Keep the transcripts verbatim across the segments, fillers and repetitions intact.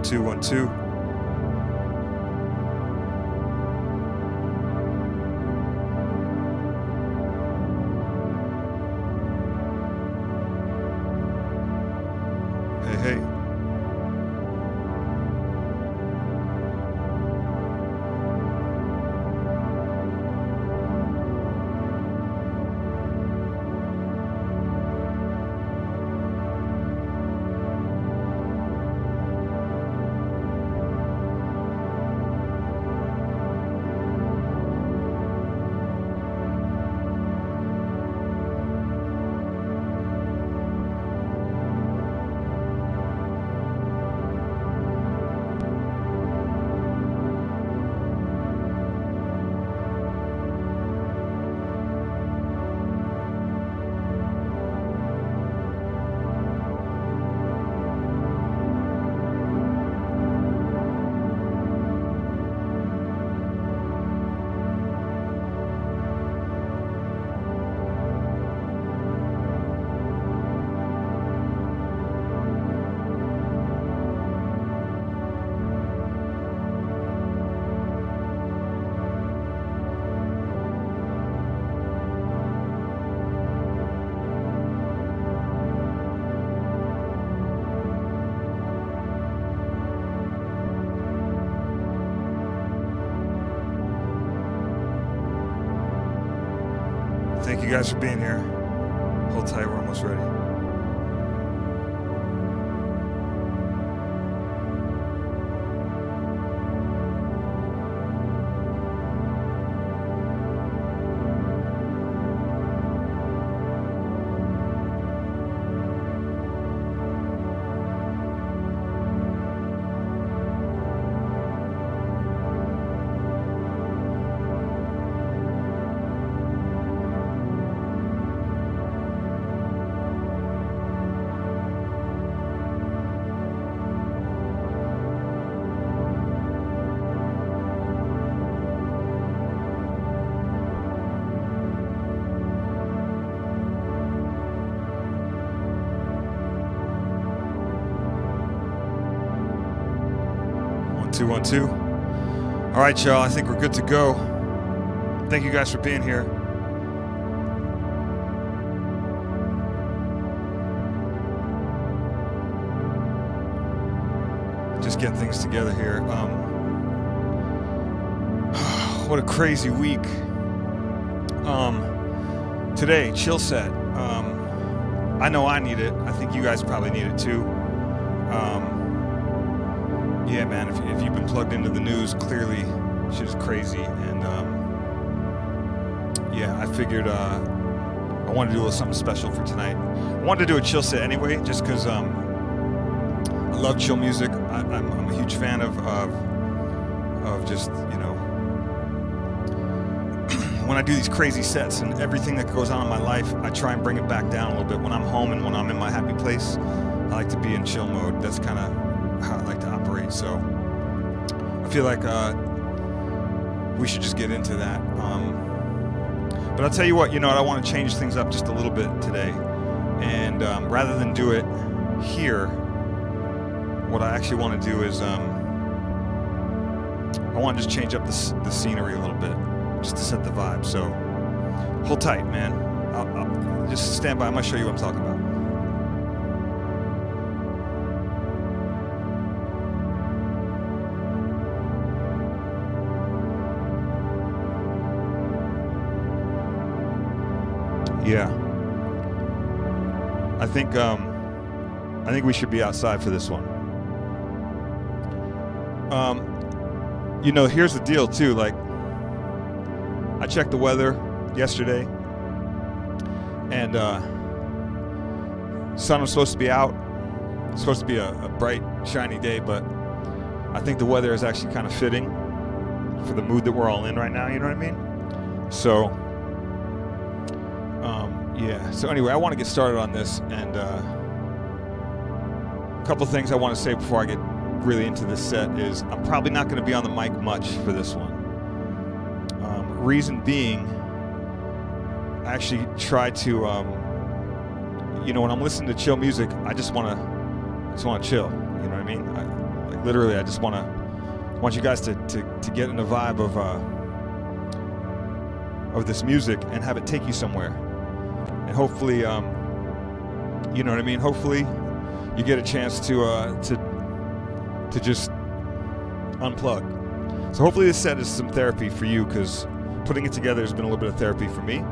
two, one, two. Hey, hey. Thank you guys for being here. Hold tight, we're almost ready. Two, one, two. All right, y'all, I think we're good to go. Thank you guys for being here. Just getting things together here. Um, what a crazy week. Um, today, chill set. Um, I know I need it. I think you guys probably need it too. Um, Yeah, man, if, if you've been plugged into the news, clearly shit is crazy. And, um, yeah, I figured uh, I wanted to do a little something special for tonight. I wanted to do a chill set anyway, just because um, I love chill music. I, I'm, I'm a huge fan of, of, of just, you know, when I do these crazy sets and everything that goes on in my life, I try and bring it back down a little bit. When I'm home and when I'm in my happy place, I like to be in chill mode. That's kind of how I like to operate. So I feel like uh, we should just get into that. Um, but I'll tell you what, you know what, I want to change things up just a little bit today. And um, rather than do it here, what I actually want to do is um, I want to just change up the, the scenery a little bit, just to set the vibe. So hold tight, man. I'll, I'll just stand by. I'm going to show you what I'm talking about. Yeah, I think um, I think we should be outside for this one. Um, you know, here's the deal too. Like, I checked the weather yesterday, and uh, sun was supposed to be out. It's supposed to be a, a bright, shiny day, but I think the weather is actually kind of fitting for the mood that we're all in right now. You know what I mean? So. Um, yeah, so anyway, I want to get started on this, and uh, a couple things I want to say before I get really into this set is I'm probably not going to be on the mic much for this one. Um, reason being, I actually try to, um, you know, when I'm listening to chill music, I just want to, I just want to chill. You know what I mean? I, like, literally, I just want to want you guys to, to, to get in the vibe of uh, of this music and have it take you somewhere. And hopefully, um, you know what I mean? Hopefully you get a chance to uh, to to just unplug. So hopefully this set is some therapy for you, because putting it together has been a little bit of therapy for me.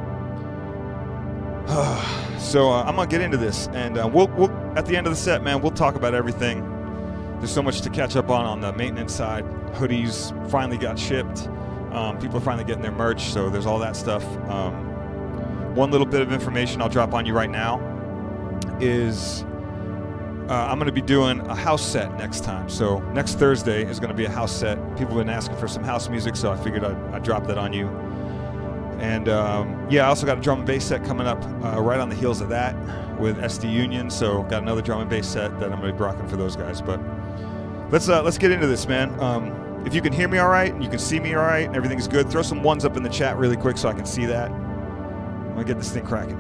So uh, I'm gonna get into this, and uh, we'll, we'll at the end of the set, man, we'll talk about everything. There's so much to catch up on on the maintenance side. Hoodies finally got shipped. Um, people are finally getting their merch, so there's all that stuff. Um, one little bit of information I'll drop on you right now is uh, I'm going to be doing a house set next time. So next Thursday is going to be a house set. People have been asking for some house music, so I figured I'd, I'd drop that on you. And um, yeah, I also got a drum and bass set coming up uh, right on the heels of that with S D Union. So got another drum and bass set that I'm going to be rocking for those guys. But let's uh, let's get into this, man. Um, if you can hear me all right and you can see me all right and everything's good, throw some ones up in the chat really quick so I can see that. I'm going to get this thing cracking.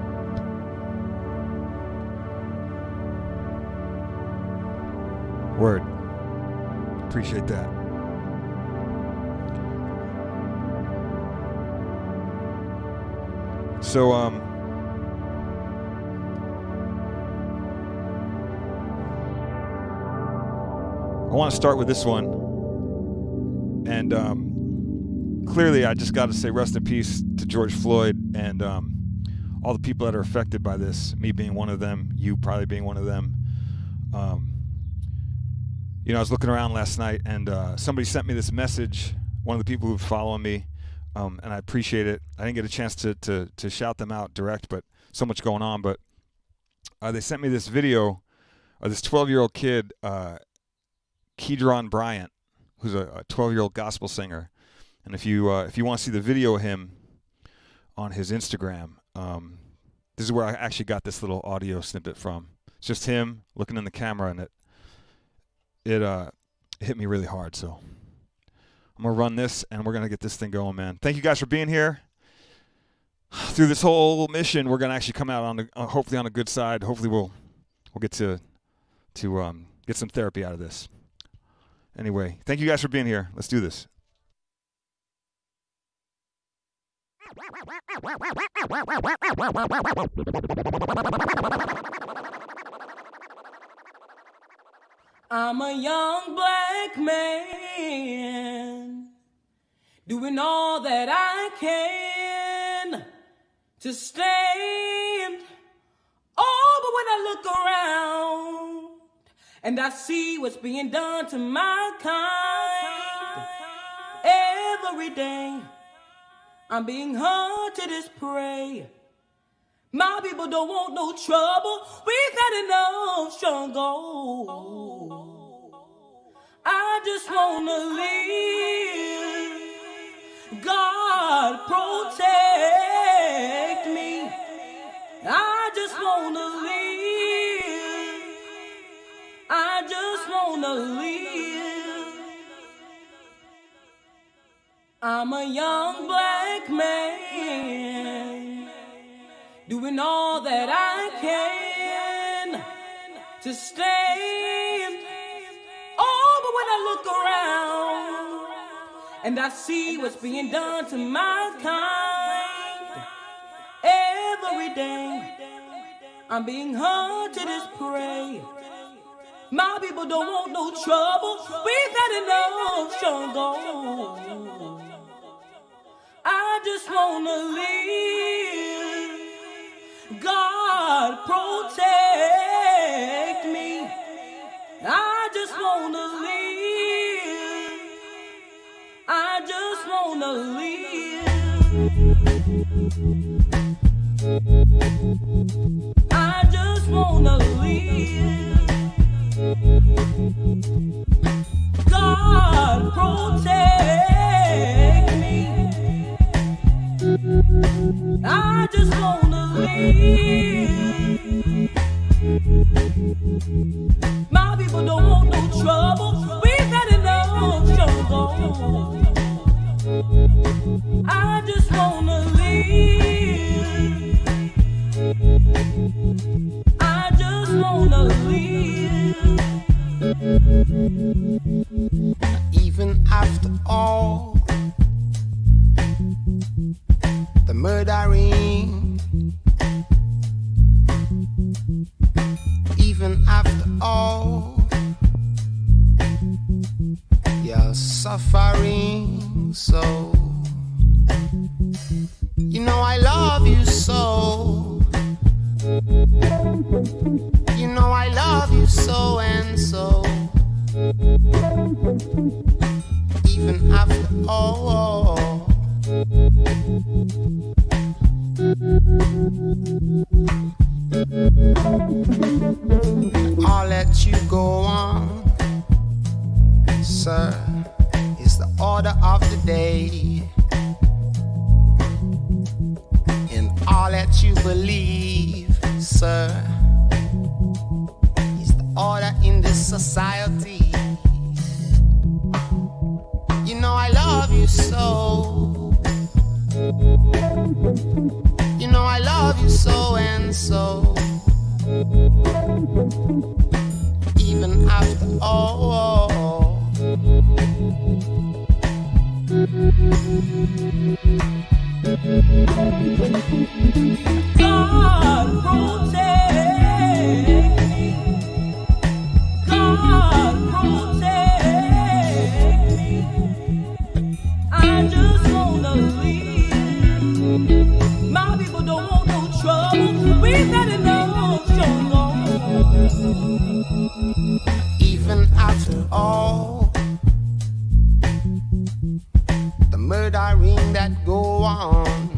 Word. Appreciate that. So, um, I want to start with this one. And um, clearly, I just got to say rest in peace to George Floyd and um, all the people that are affected by this, me being one of them, you probably being one of them. Um, you know, I was looking around last night, and uh, somebody sent me this message, one of the people who follow me, um, and I appreciate it. I didn't get a chance to, to, to shout them out direct, but so much going on. But uh, they sent me this video of this twelve-year-old kid, uh, Kedron Bryant, who's a twelve-year-old gospel singer. And if you uh, if you want to see the video of him on his Instagram, um, this is where I actually got this little audio snippet from. It's just him looking in the camera, and it it uh, hit me really hard. So I'm gonna run this, and we're gonna get this thing going, man. Thank you guys for being here. Through this whole mission, we're gonna actually come out on the, uh, hopefully on a good side. Hopefully we'll we'll get to to um, get some therapy out of this. Anyway, thank you guys for being here. Let's do this. I'm a young black man doing all that I can to stand. Oh, but when I look around and I see what's being done to my kind, every day I'm being hunted as prey. My people don't want no trouble. We've had enough struggle. I just wanna live. God protect me. I just wanna live. I just wanna live. I'm a young black man doing all that I can to stand. Oh, but when I look around and I see what's being done to my kind, every day I'm being hunted as prey. My people don't want no trouble. We've had enough struggle. I just wanna live. God protect me. I just wanna live. I just wanna live. I just wanna live. God protect me. I just wanna live. My people don't want no trouble. We've had enough struggle. I just wanna live. I just wanna live. Even after all the murdering, even after all your suffering, so you know I love you so. You know I love you so and so. Even after all, I'll let you go on, sir, is the order of the day. And I'll let you believe, sir, is the order in this society. You know I love you so. You know I love you so and so. Even after all, God protect me. God protect me. I just wanna live. My people don't want no trouble. We've had enough so long. even after all the murdering that go on,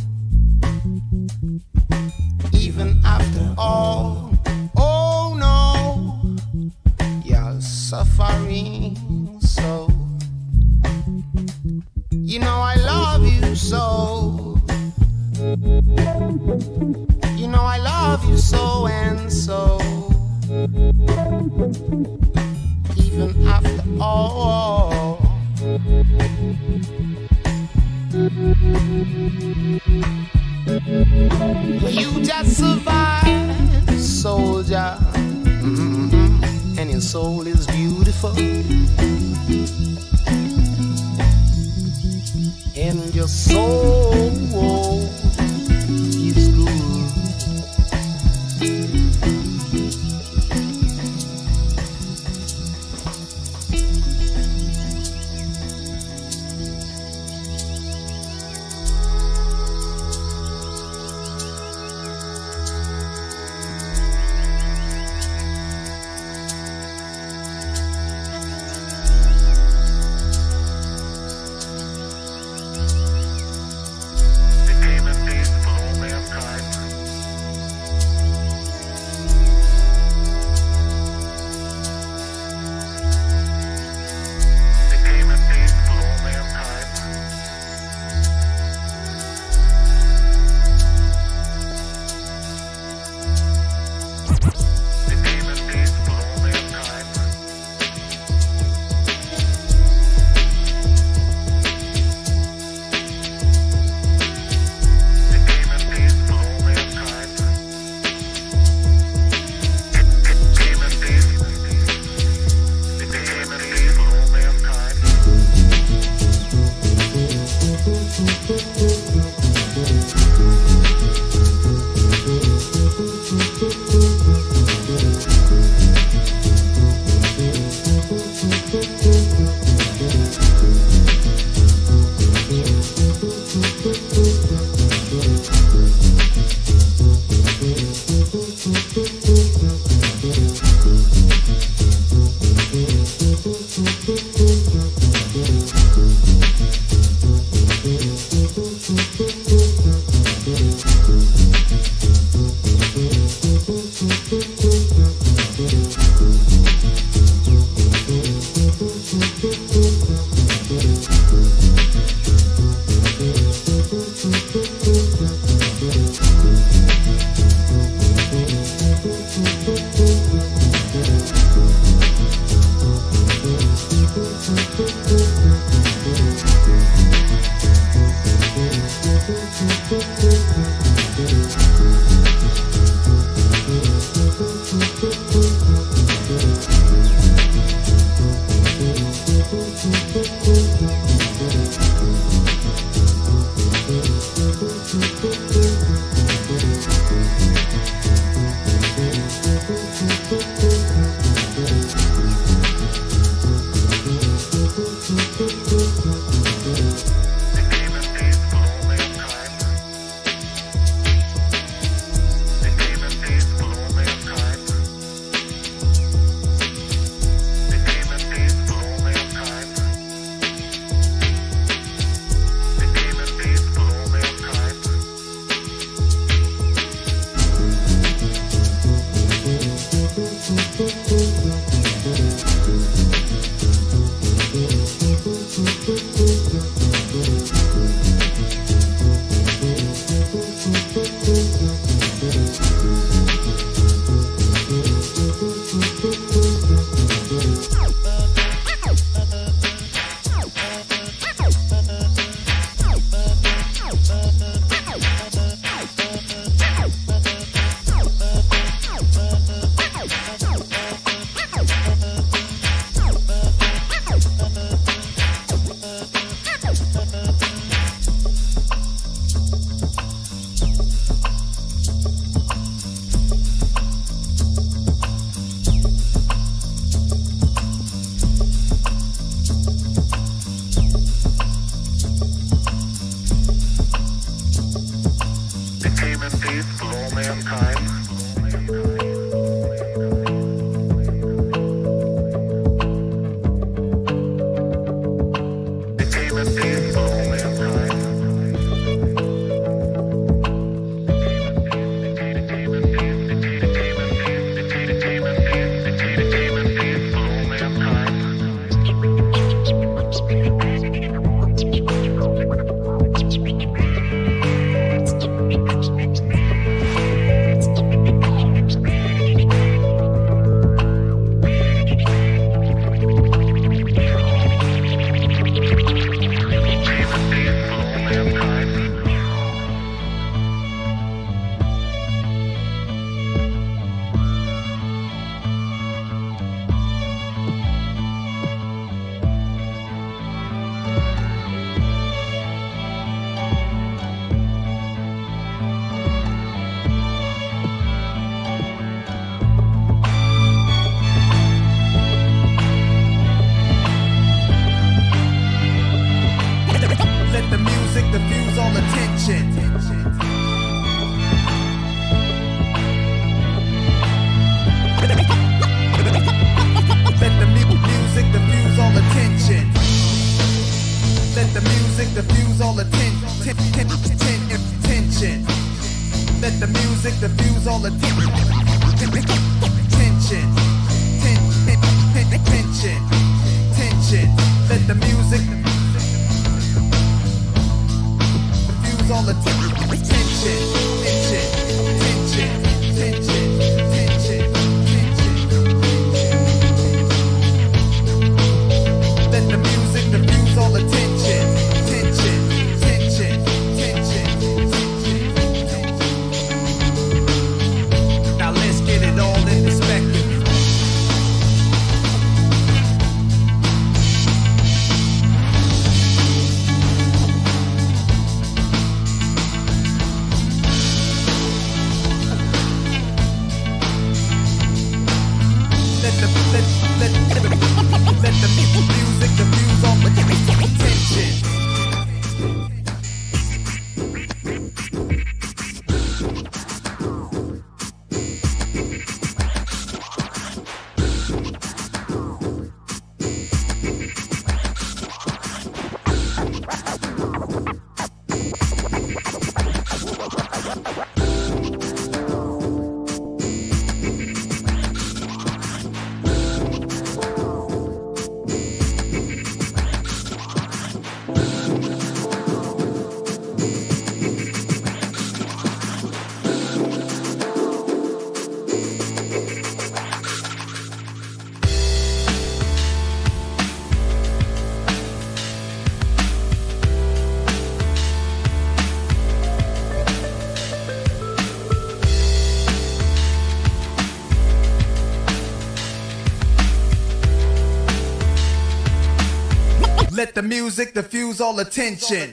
even after all, oh no, you're suffering so. You know I love you so. You know I love you so and so. Even after all, you just survived, soldier. Mm-hmm. And your soul is beautiful. And your soul is good. diffuse all the ten, ten, ten, ten, tension. Let the music diffuse all the ten, tension, ten, ten, ten, tension, tension. Let the music diffuse all the ten, tension, tension, tension, tension, tension, tension. Let the music diffuse all the tension, tension, tension, tension, tension. Now let's get it all in perspective. Let the, let, let, let the music diffuse all the tension. Let the music diffuse all the tension.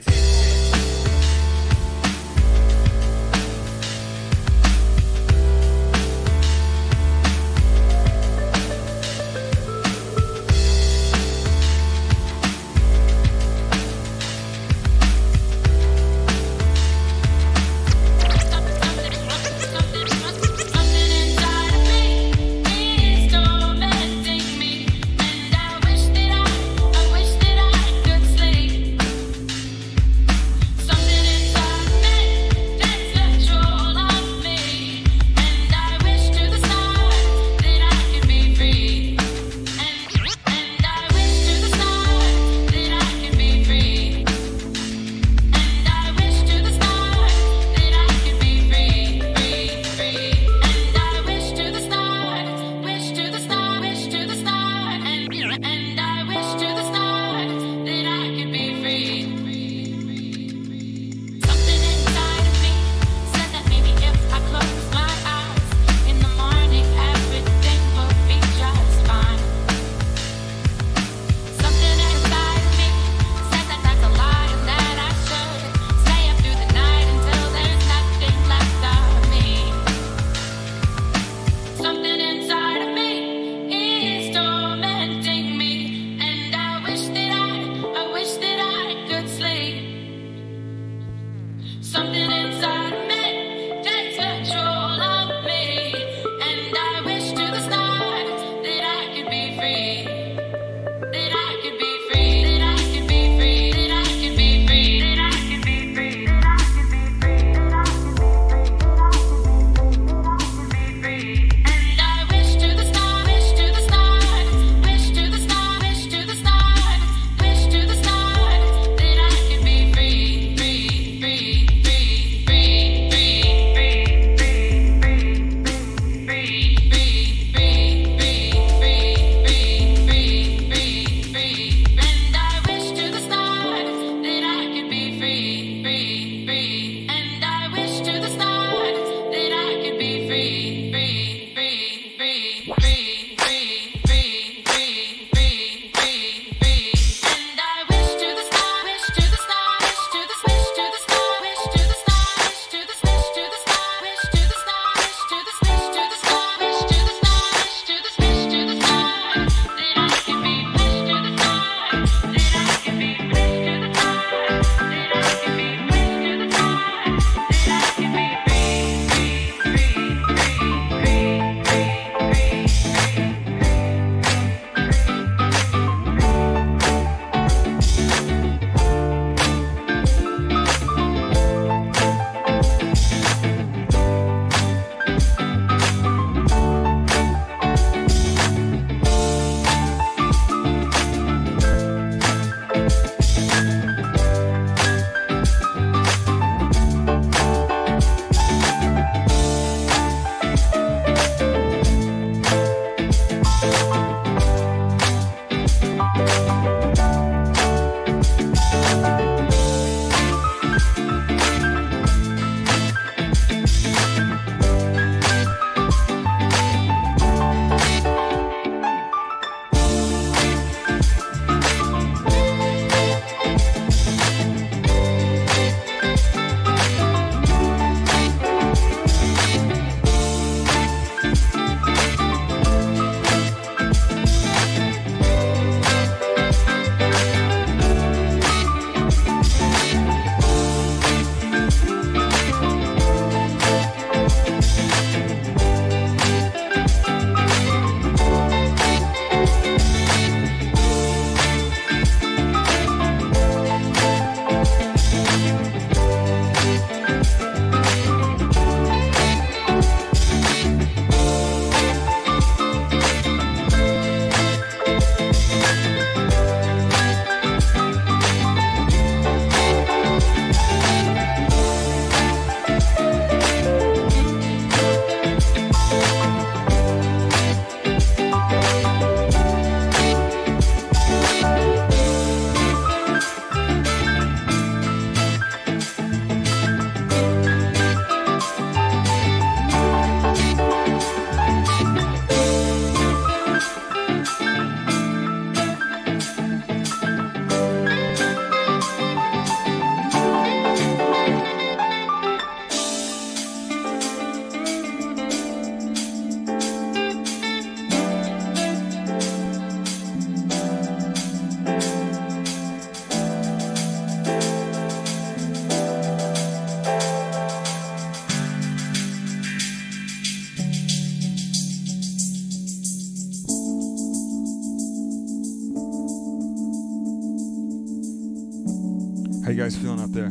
How you guys feeling out there?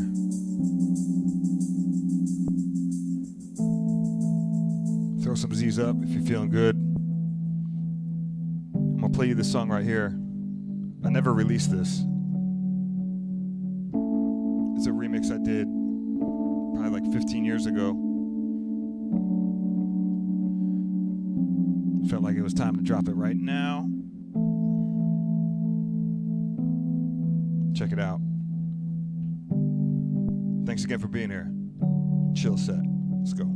Throw some Z's up if you're feeling good. I'm gonna play you this song right here. I never released this. It's a remix I did probably like fifteen years ago. Felt like it was time to drop it right now. Check it out. Thanks again for being here. Chill set. Let's go.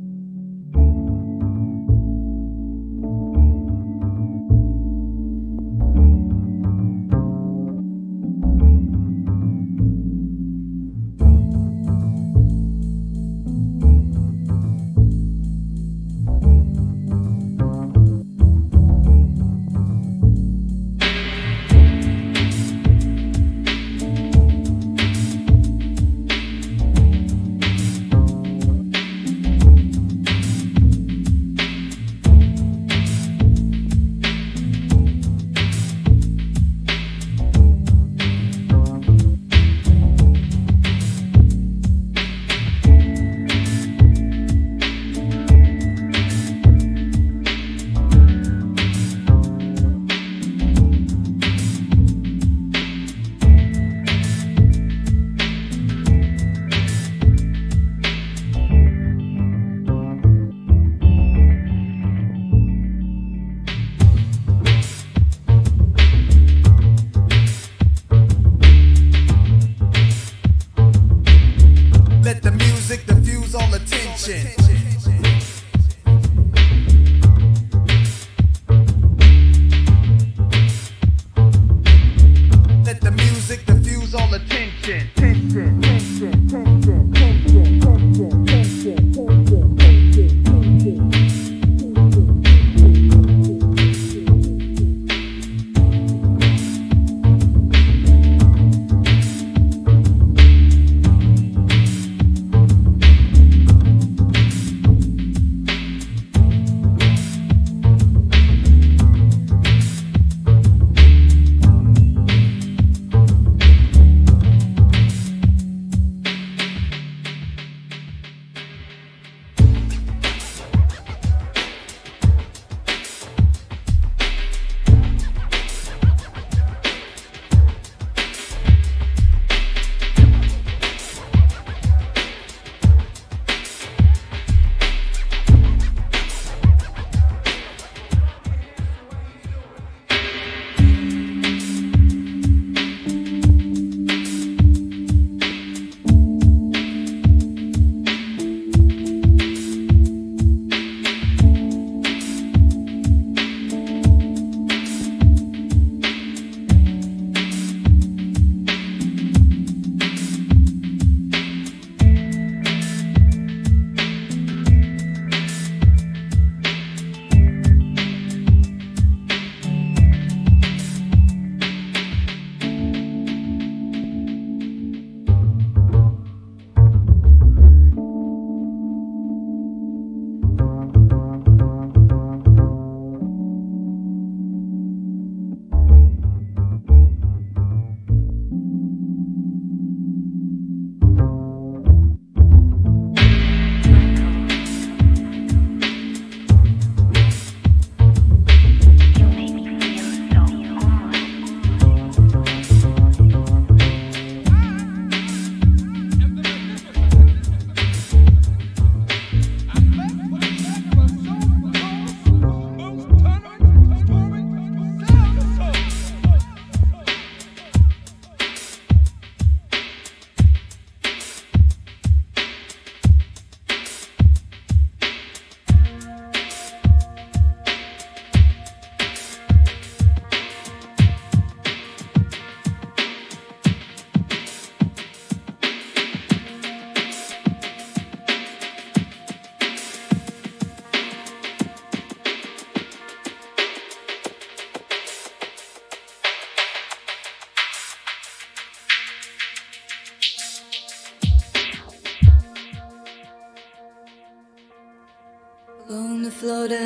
On the floating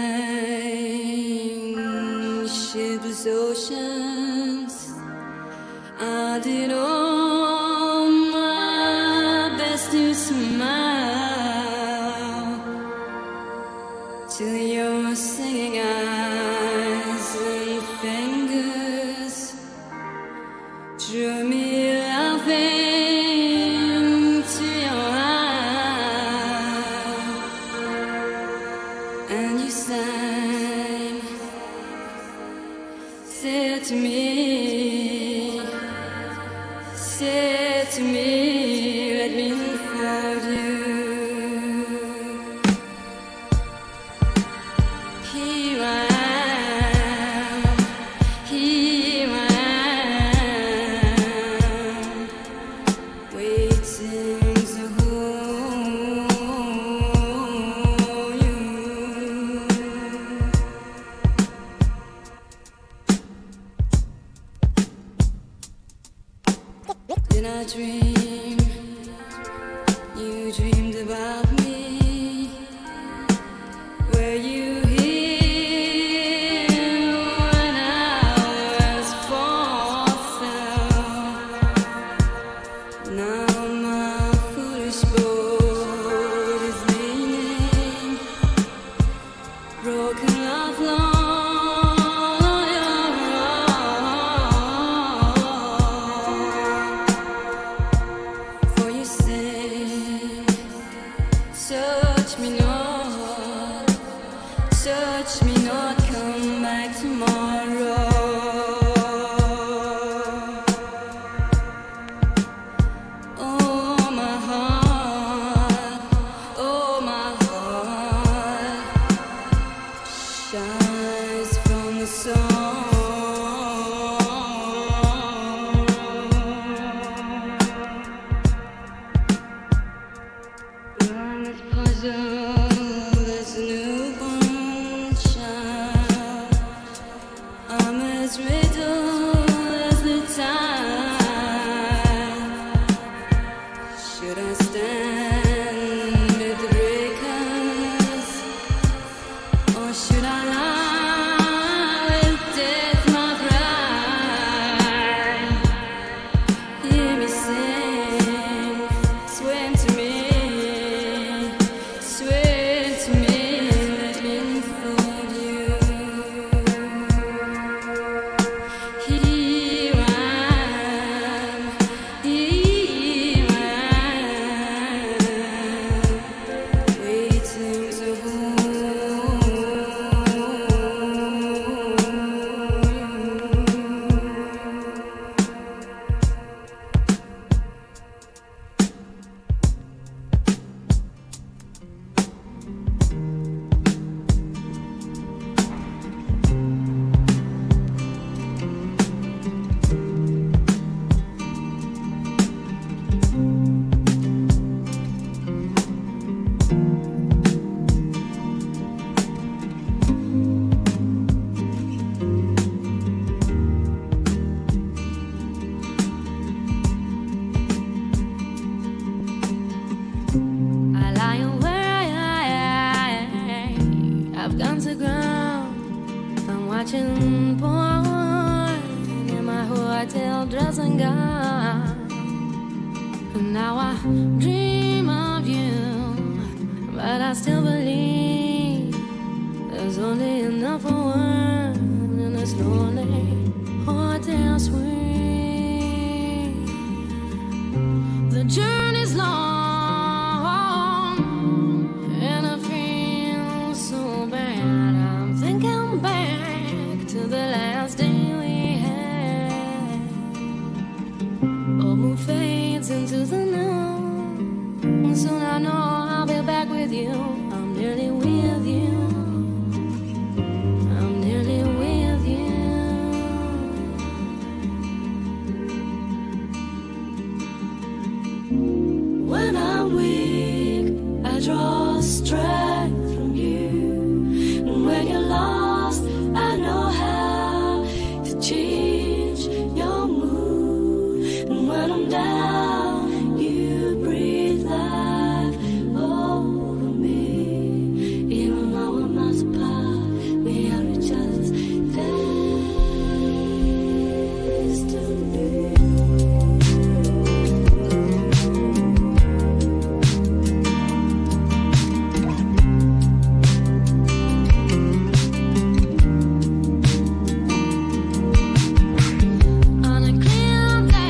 shipless oceans, I did all Drew me laughing to your eyes, and you sang, said to me, said to me, let me unfold you. Here I am, here I am, waiting to hold you. Did I dream? You dreamed about me. Were you here when I was for sale? Now my foolish boat is leaning, broken love long. For you say, touch me not, touch me not, come back tomorrow. Oh my heart, oh my heart shines from the sun. I'm as puzzled as a newborn child. I'm as riddled as the tide. Should I stand with the breakers, or should I lie with death, my bride? Hear me sing, swim to me, swim to me, let me unfold you. Here I am, here I am, waiting to hold you. I lie awake, I've gone to ground. I'm watching porn in my hotel dressing gown. And now I dream of you, but I still believe there's only enough for one in this lonely hotel suite. The journey's long, and I feel so bad. I'm thinking back to the last day we had. Old moon fades into the noon. Soon I know I'll be back with you. I'm nearly with you. I'm nearly with you. When I'm weak, I draw strength from you. And when you're lost, I know how to change your mood. And when I'm down, you breathe life over me. Even though we're miles apart, we are each other's destiny. On a clear day,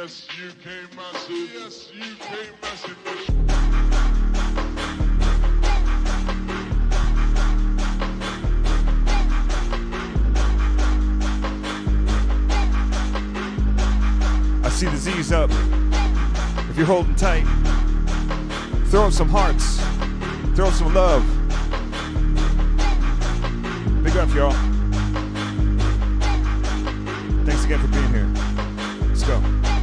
Yes, U K massive. Yes, U K massive. I see the Z's up. If you're holding tight, throw up some hearts, throw up some love. Big up, y'all. Thanks again for being here. Let's go.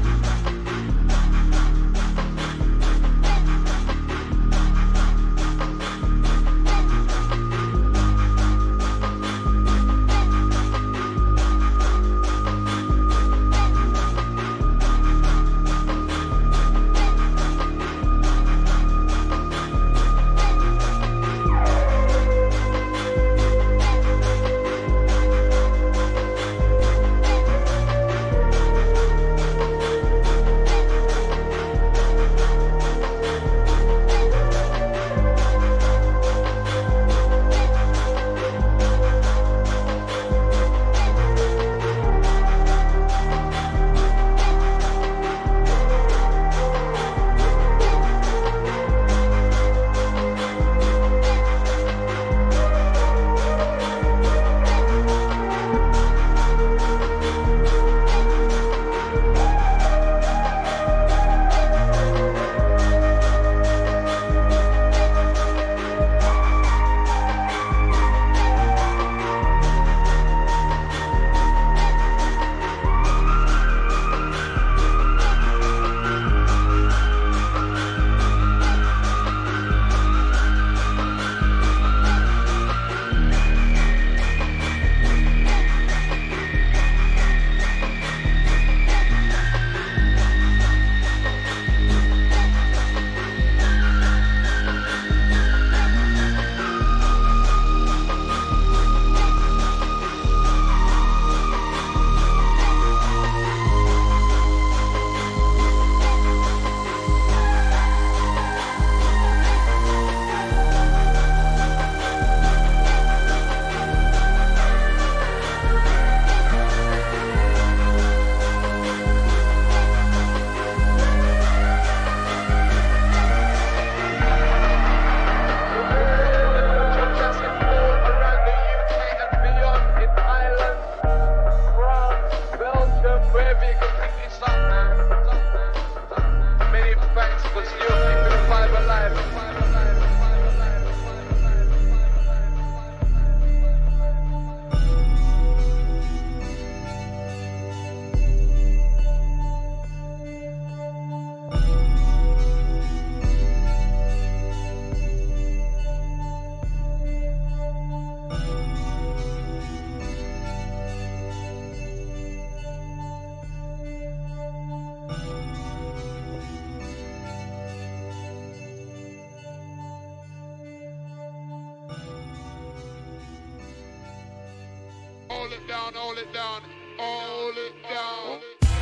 Hold it down, hold it down, hold it down.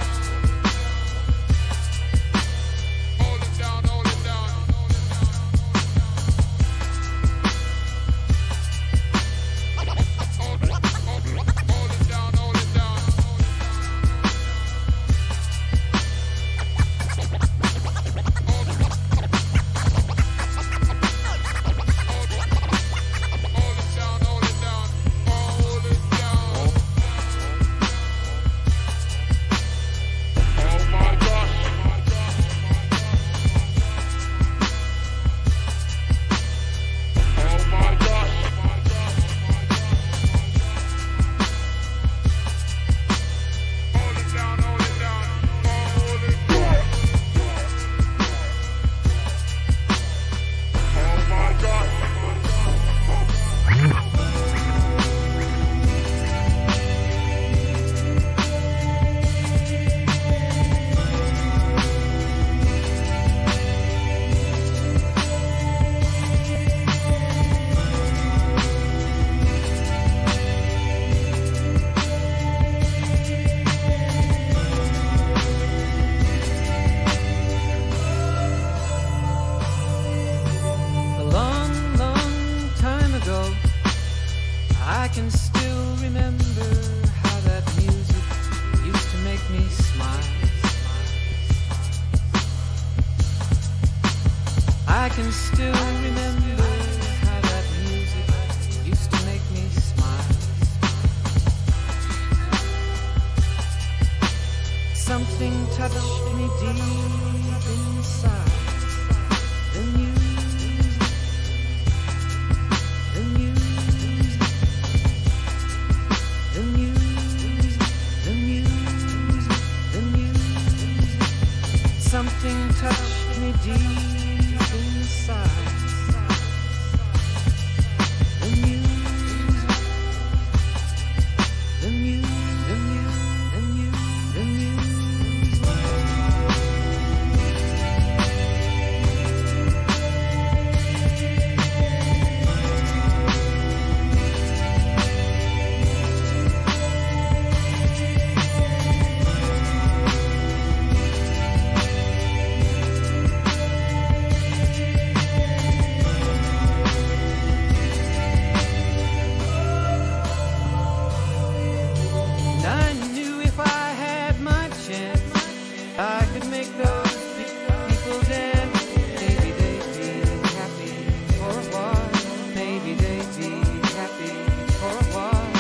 Hold it down, hold it down. Hold it, hold it, hold it down, hold it down. Hold it, hold it, hold it down, hold it down, hold it down. I can still remember how that music used to make me smile. Something touched me deep inside. The music, the music, the music, the music, the music. Something touched me deep inside. The music, the music, the music, the music, the music. I could make those people dance. Maybe they'd be happy for a while. Maybe they'd be happy for a while.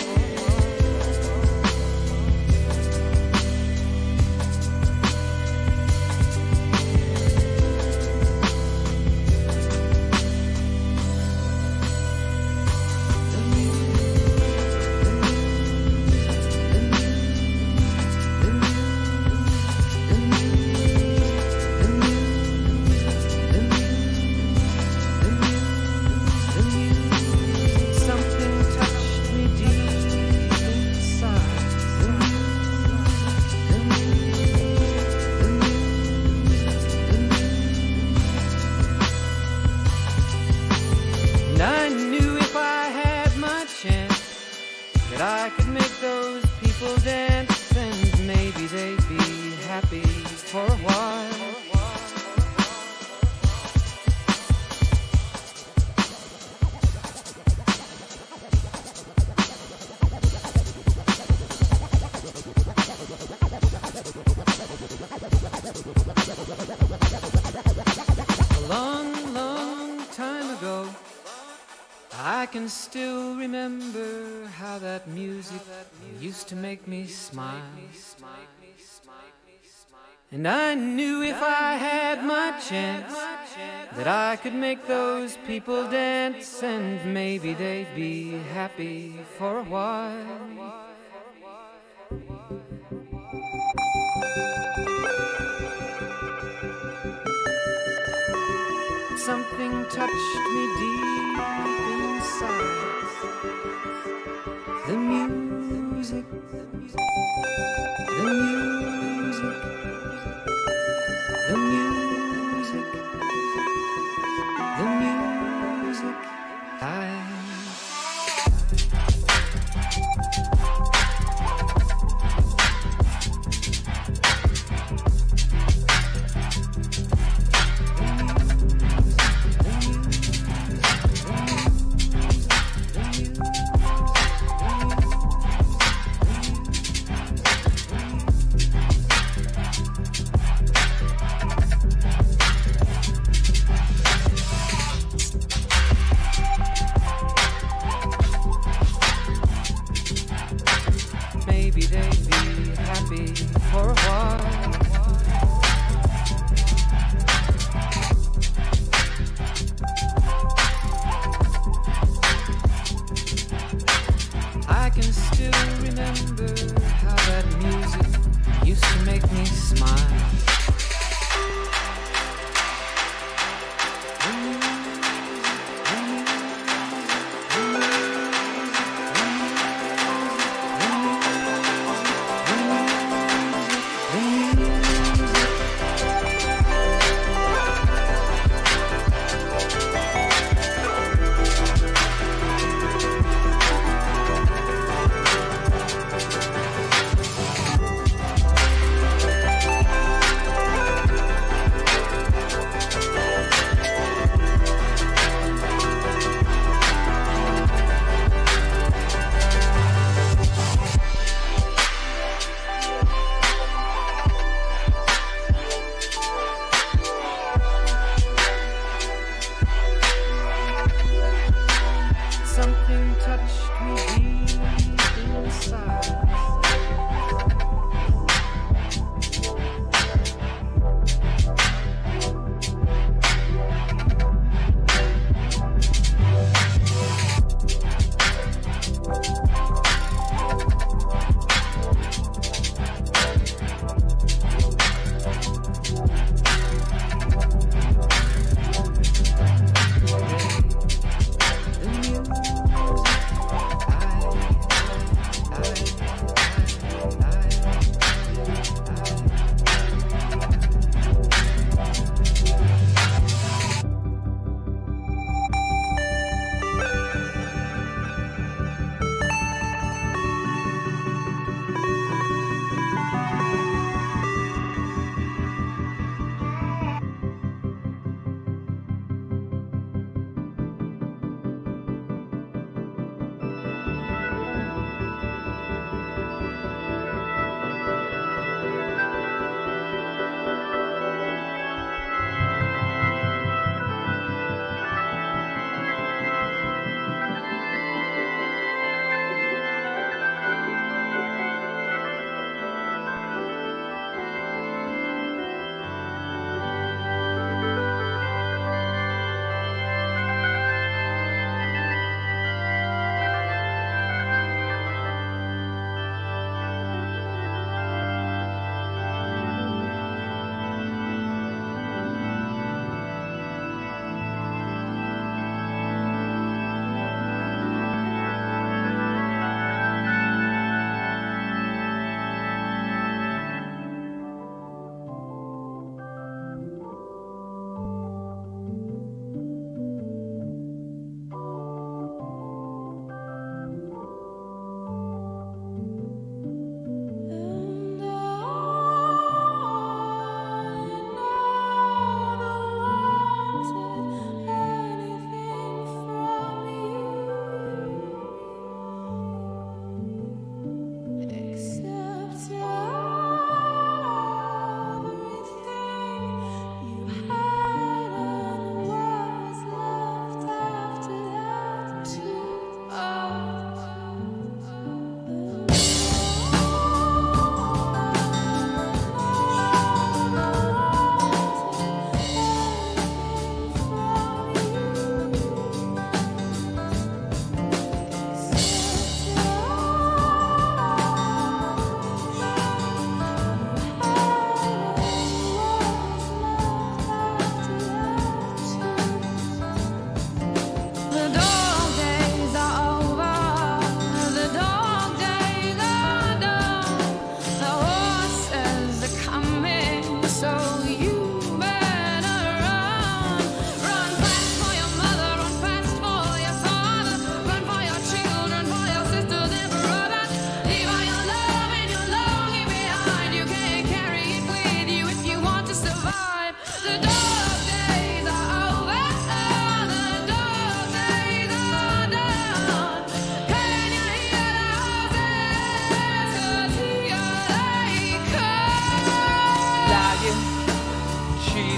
I could make those people dance, and maybe they'd be happy for a while. A long, long time ago, I can still remember how that music used to make me smile. And I knew if I had my chance that I could make those people dance, and maybe they'd be happy for a while. Something touched me deep inside. The music, the music, the music, the music, the music. I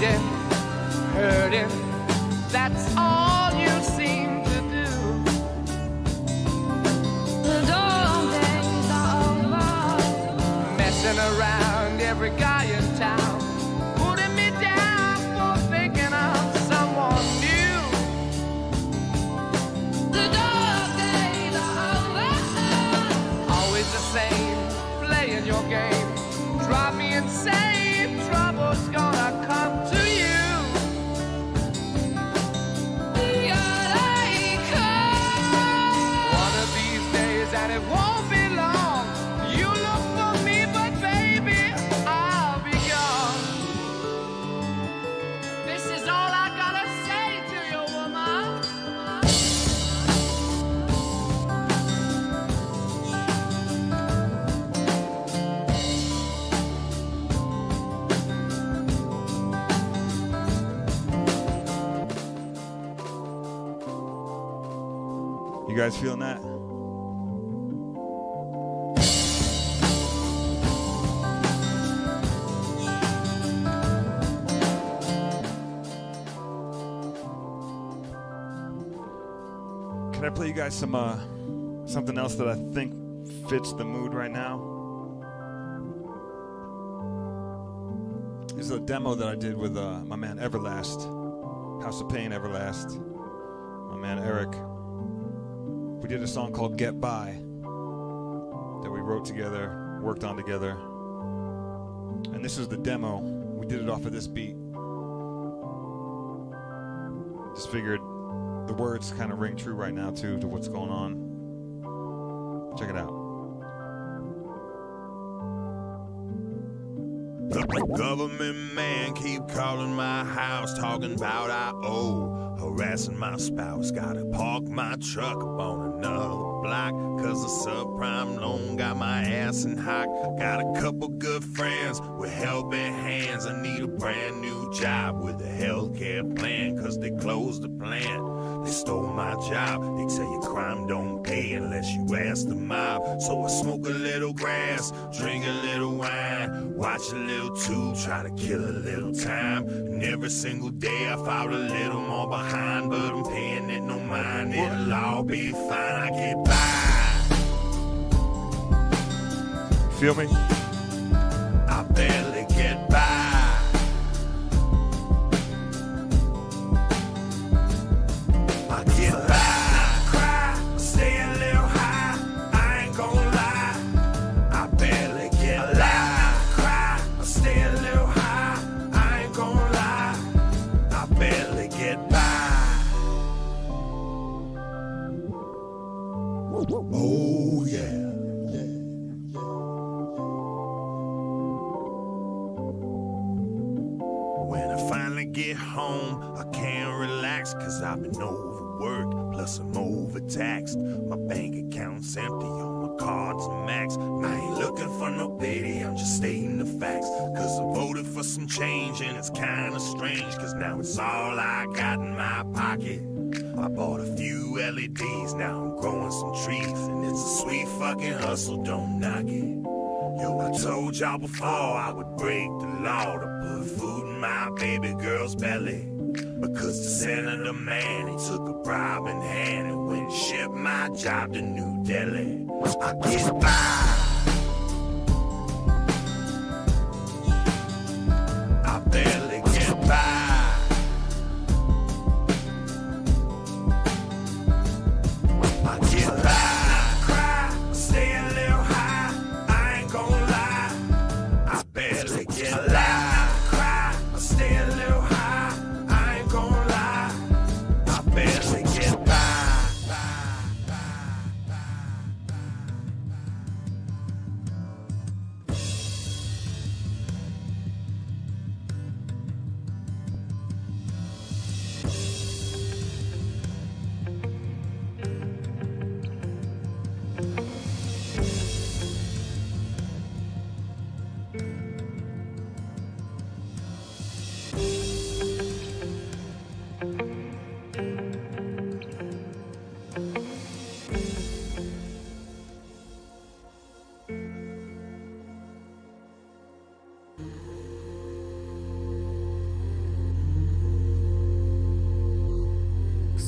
bleeding, hurting, that's all you seem to do. The dog days are over. Messing around every guy in town, putting me down for thinking I'm someone new. The dog days are over. Always the same, playing your game, drive me insane, trouble's gonna come to you. One of these days, and it won't be long, you look for me, but baby, I'll be gone. This is all I gotta say to you, woman. You guys feeling that? Can I play you guys some uh, something else that I think fits the mood right now? This is a demo that I did with uh, my man Everlast, House of Pain Everlast, my man Eric. We did a song called Get By that we wrote together, worked on together. And this is the demo. We did it off of this beat. Just figured the words kind of ring true right now too to what's going on. Check it out. Government man keep calling my house, talking about I owe, harassing my spouse. Gotta park my truck up on another block, cause the subprime loan got my ass in hock. Got a couple good friends with helping hands. I need a brand new job with a healthcare plan, cause they closed the plant. They stole my job. They tell you crime don't pay unless you ask the mob. So I smoke a little grass, drink a little wine, watch a little too, try to kill a little time. And every single day I fall a little more behind, but I'm paying it no mind. It'll all be fine. I get by. Feel me? I barely get by. I get by. Cry, stay a little high. I ain't gon' lie. I barely get by. Cry, stay a little high. I ain't gon' lie. I barely get by. Oh yeah. When I finally get home, I can't relax, cause I've been overworked, plus I'm overtaxed. My bank account's empty, all my cards are maxed. I ain't looking for no pity, I'm just stating the facts. Cause I voted for some change and it's kinda strange, cause now it's all I got in my pocket. I bought a few L E Ds, now I'm growing some trees, and it's a sweet fucking hustle, don't knock it. Yo, I told y'all before I would break the law to put food in my baby girl's belly. Because the senator man, he took a bribe in hand and went and shipped my job to New Delhi. I get by. I barely get by. I get by. Cry, stay a little high. I ain't gon' lie. I barely get by. Cry, stay a little high. I ain't gon' lie. I barely get by.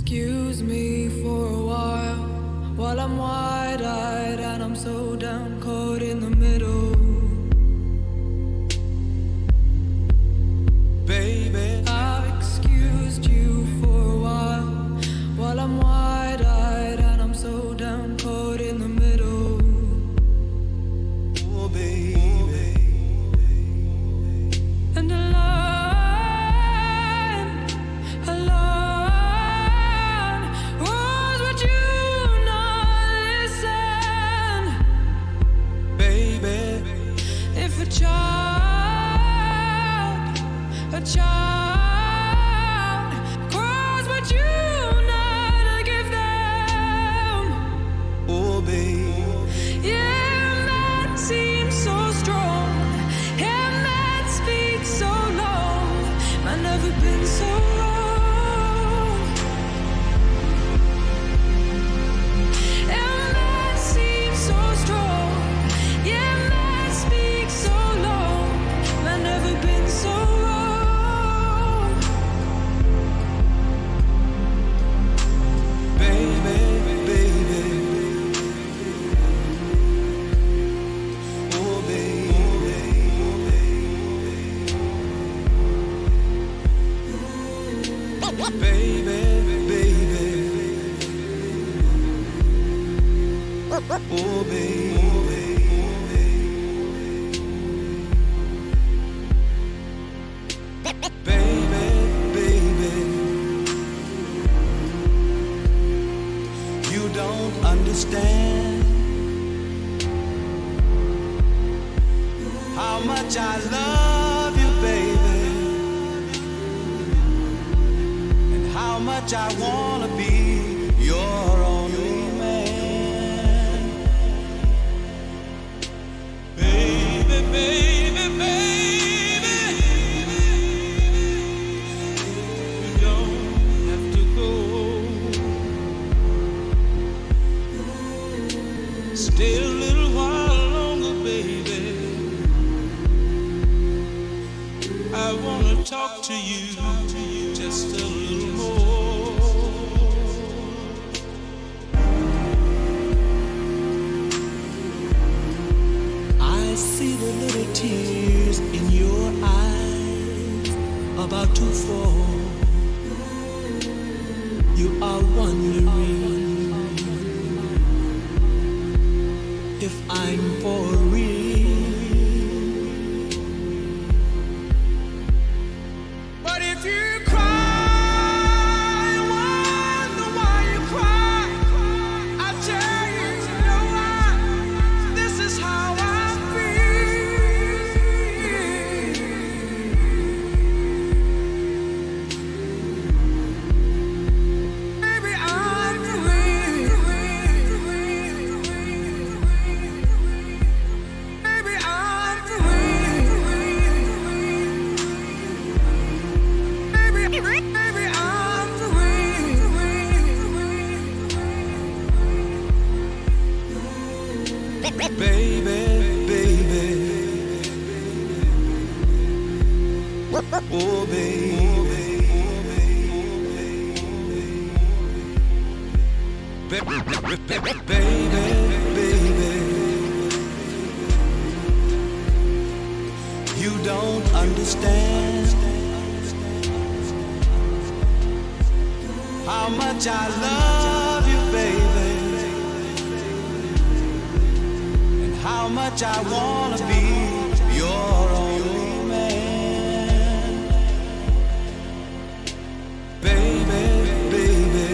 excuse me for a while while I'm wide-eyed and I'm so down caught in the middle. Baby, I've excused you for a while while I'm wide-eyed and I'm so down caught in the middle. Oh, baby. And a line, a line, was would you not listen, baby? If a child, a child, cries, would you not give them? Oh, baby. Yeah, man seems so strong. Yeah, man speaks so long. I've never been so wrong. Yeah, man seems so strong. Yeah, man speaks so long. I've never been so wrong. Baby, baby. Oh, baby. Baby, baby. Oh, baby. Baby, baby. You don't understand how much I love you, baby, and how much I wanna be your only man. Baby, baby, baby, you don't have to go. Stay a little while longer, baby. I wanna talk to you just a little more. I see the little tears in your eyes about to fall. You are wondering if I'm for real. But if you cry, wonder why you cry. I tell you, you know why. This is how I feel. Baby, I'm free. Baby, I'm free. Baby, baby, I'm free. Baby, baby. Oh, baby. Baby, baby. You don't understand how much I love you, baby, and how much I wanna be your only man. Baby, baby.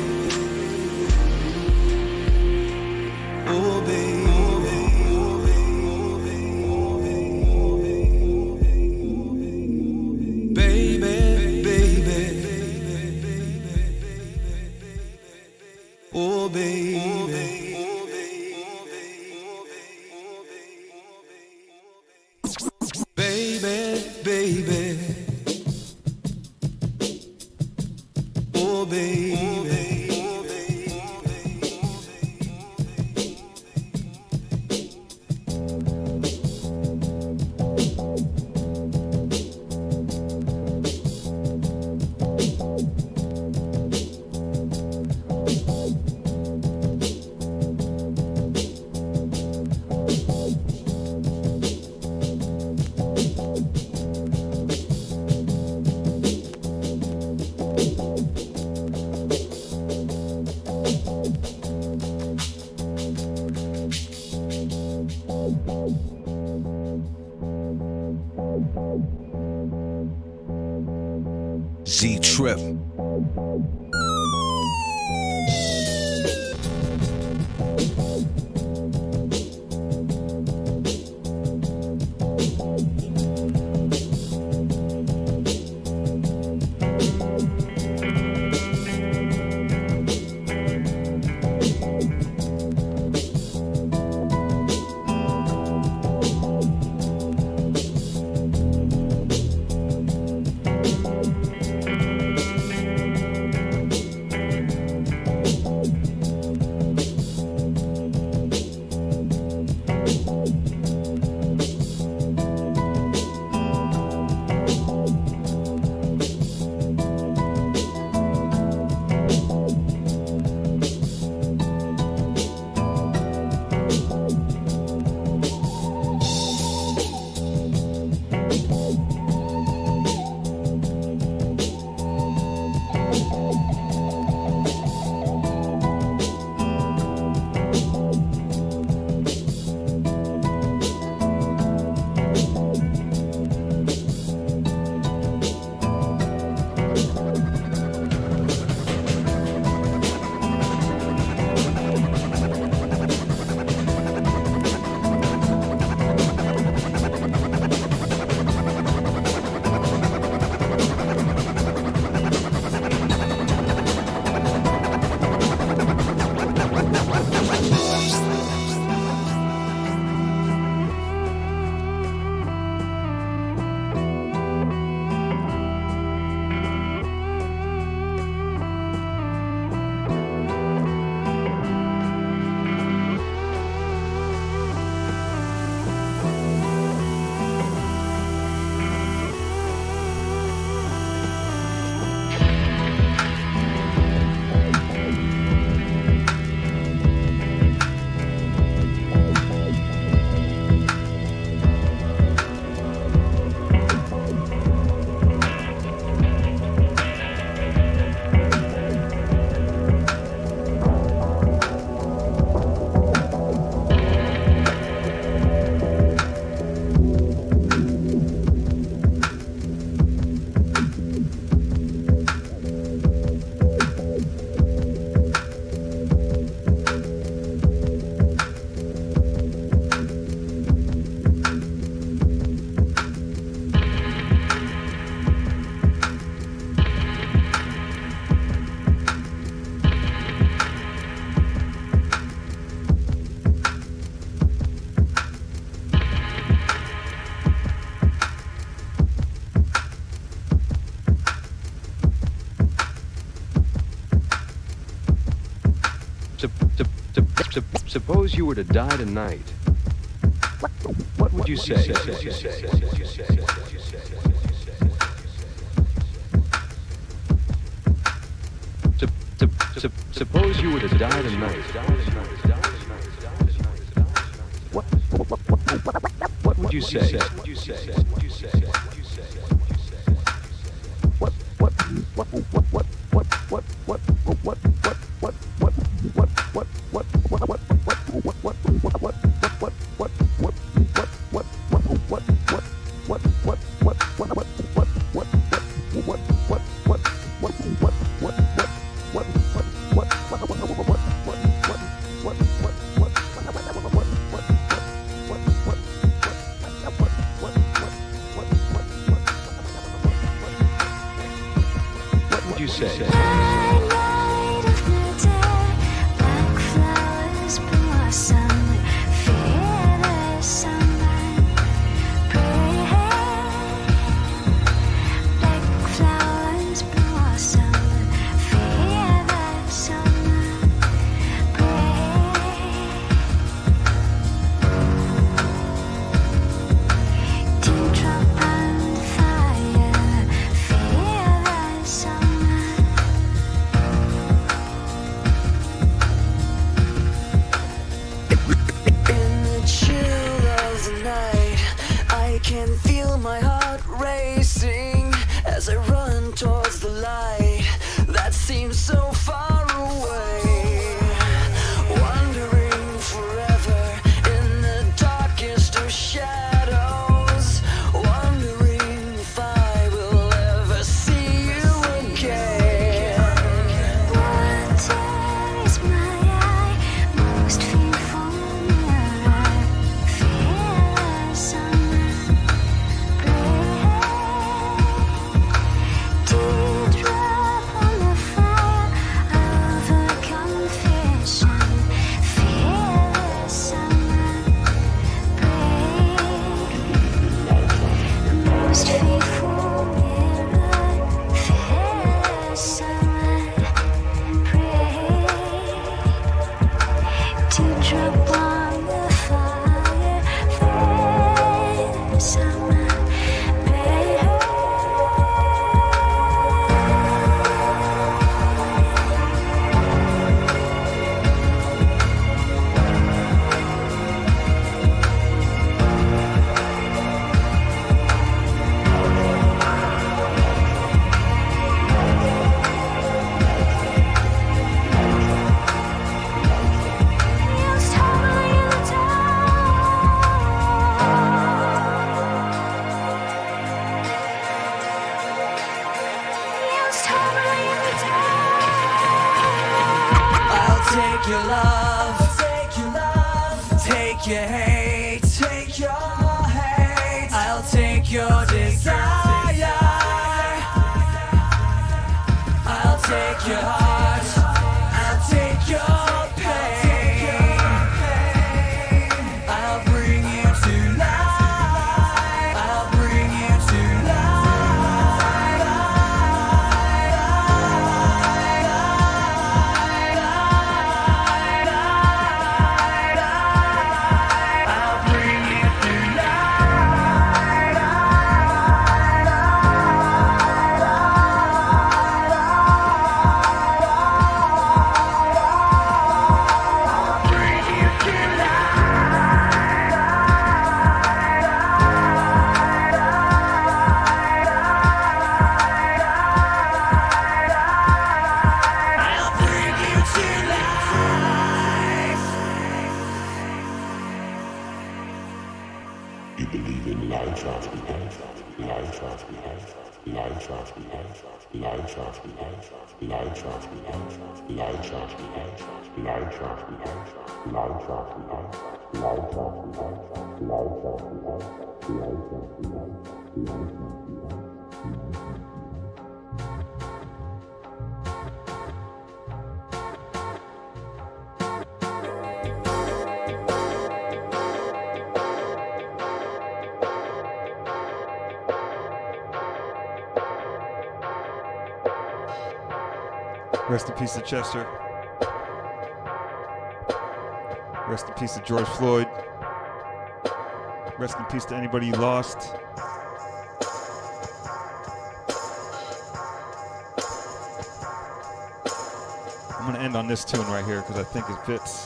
Oh, baby. Baby, baby. Oh, baby. Baby, baby. Oh, baby. Z-Trip. Suppose you were to die tonight. What would you say? Suppose you were to die tonight. What What would you say? What What What What What What What What What What What What What what what what what what what what what what what what what what what would you say? Fire, feel the summer. take your love, I'll take your love, take your hate, take your hate, I'll take your desire, I'll take your heart, I'll take your pain, I'll bring you to life, I'll bring you to life. Rest in peace to Chester. Rest in peace to George Floyd. Rest in peace to anybody you lost. I'm going to end on this tune right here because I think it fits.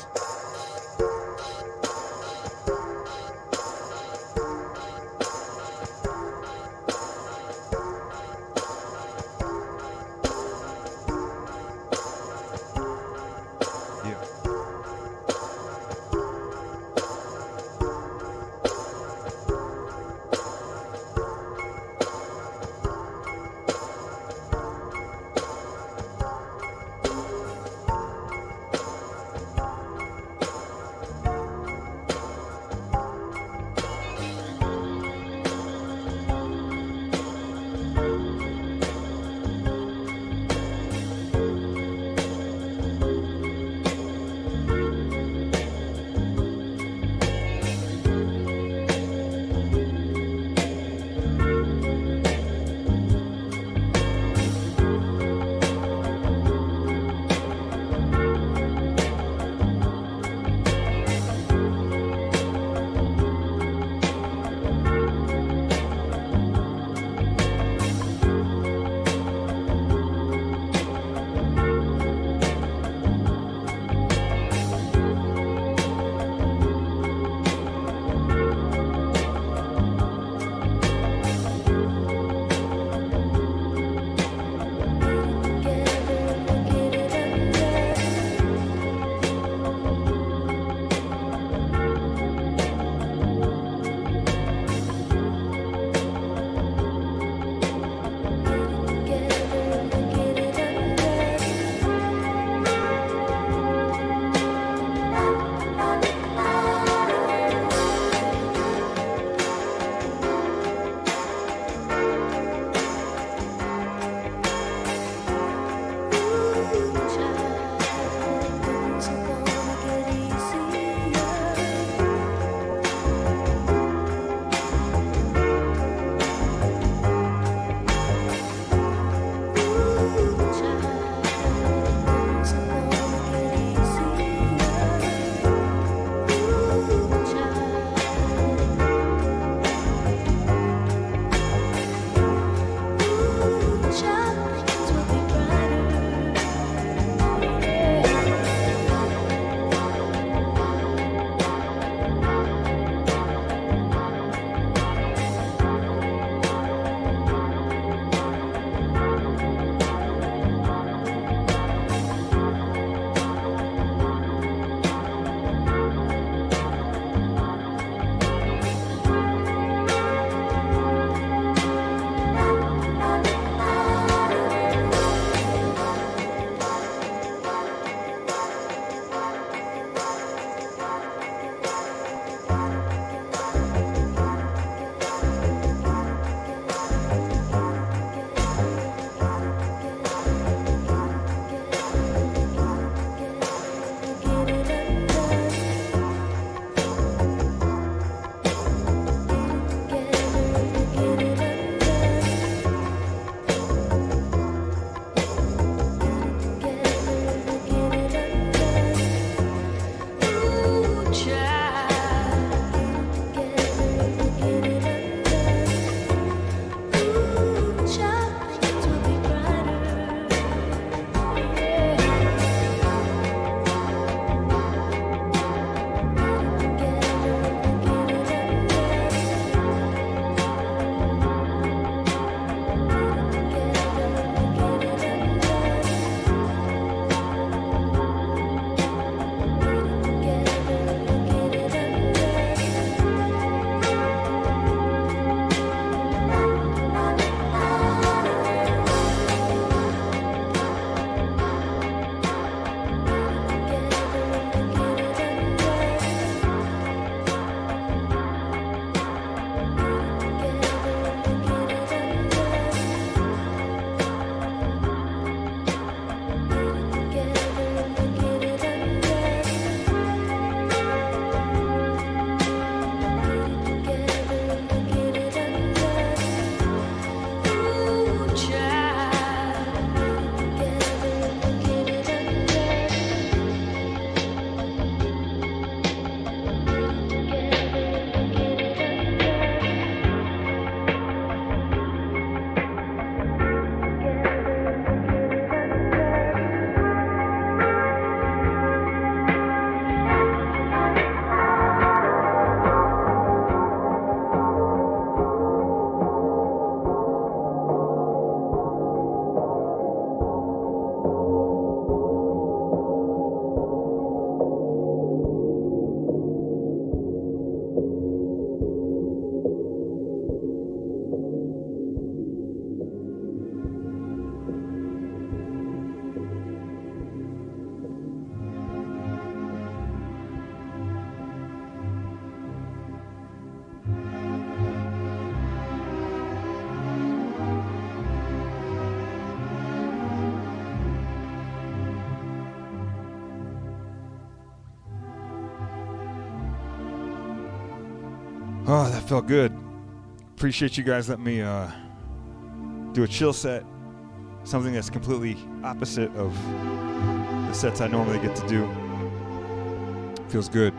Oh, that felt good. Appreciate you guys letting me uh, do a chill set. Something that's completely opposite of the sets I normally get to do. Feels good.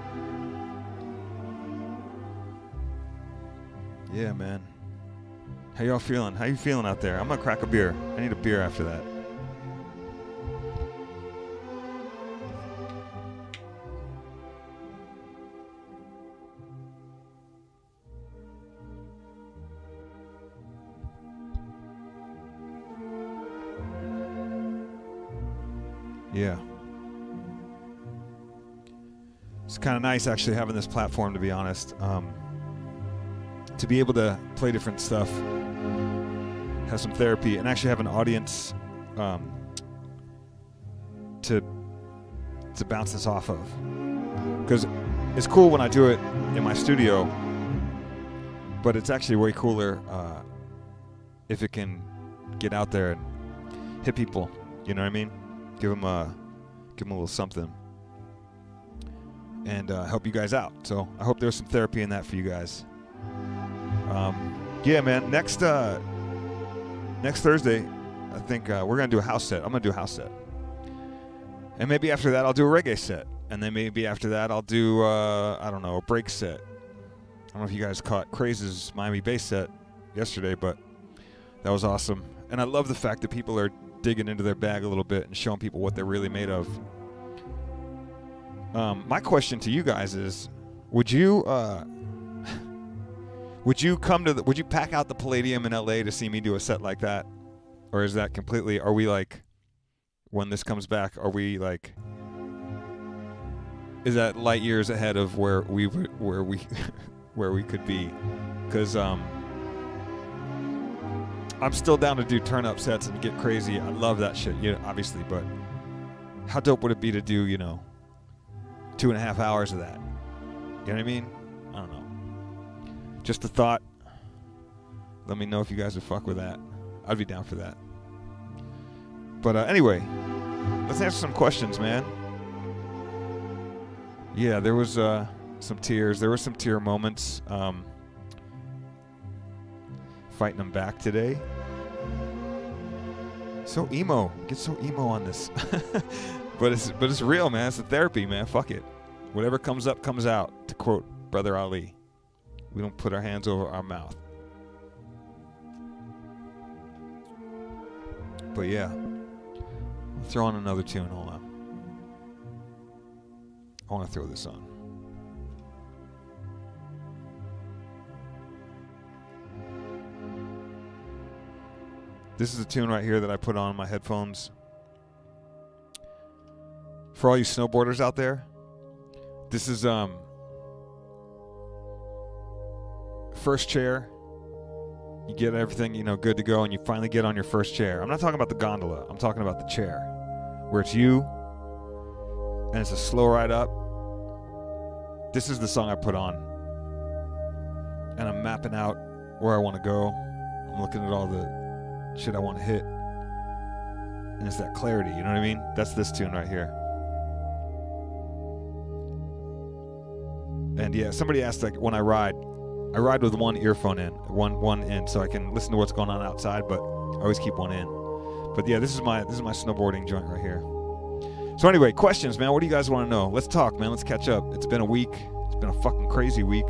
Yeah, man. How y'all feeling? How you feeling out there? I'm gonna crack a beer. I need a beer after that. Yeah. It's kind of nice actually having this platform, to be honest. Um, to be able to play different stuff, have some therapy, and actually have an audience um, to to bounce this off of. Because it's cool when I do it in my studio, but it's actually way cooler uh, if it can get out there and hit people. You know what I mean? Give them a, give them a little something, and uh, help you guys out. So I hope there's some therapy in that for you guys. Um, yeah, man. Next, uh, next Thursday, I think uh, we're gonna do a house set. I'm gonna do a house set, and maybe after that I'll do a reggae set, and then maybe after that I'll do uh, I don't know, a break set. I don't know if you guys caught Craze's Miami bass set yesterday, but that was awesome. And I love the fact that people are digging into their bag a little bit and showing people what they're really made of. Um, my question to you guys is, would you uh, would you come to the, would you pack out the Palladium in L A to see me do a set like that? Or is that completely, are we like, when this comes back, are we like, is that light years ahead of where we where we where we could be? Because um I'm still down to do turn-up sets and get crazy. I love that shit, you know, obviously, but how dope would it be to do, you know, two and a half hours of that? You know what I mean? I don't know. Just a thought. Let me know if you guys would fuck with that. I'd be down for that. But uh, anyway, let's answer some questions, man. Yeah, there was uh, some tears. There were some tear moments. Um, fighting them back today. So emo. Get so emo on this. but it's but it's real, man. It's a therapy, man. Fuck it. Whatever comes up, comes out, to quote Brother Ali. We don't put our hands over our mouth. But yeah. I'll throw on another tune. Hold on. I want to throw this on. This is a tune right here that I put on my headphones. For all you snowboarders out there, this is um first chair. You get everything, you know, good to go, and you finally get on your first chair. I'm not talking about the gondola. I'm talking about the chair, where it's you, and it's a slow ride up. This is the song I put on, and I'm mapping out where I want to go. I'm looking at all the shit I want to hit, and it's that clarity, you know what I mean? That's this tune right here. And yeah, somebody asked, like, when I ride, I ride with one earphone in, one one in, so I can listen to what's going on outside, but I always keep one in. But yeah, this is my this is my snowboarding joint right here. So anyway, questions, man. What do you guys want to know? Let's talk, man. Let's catch up. It's been a week. It's been a fucking crazy week.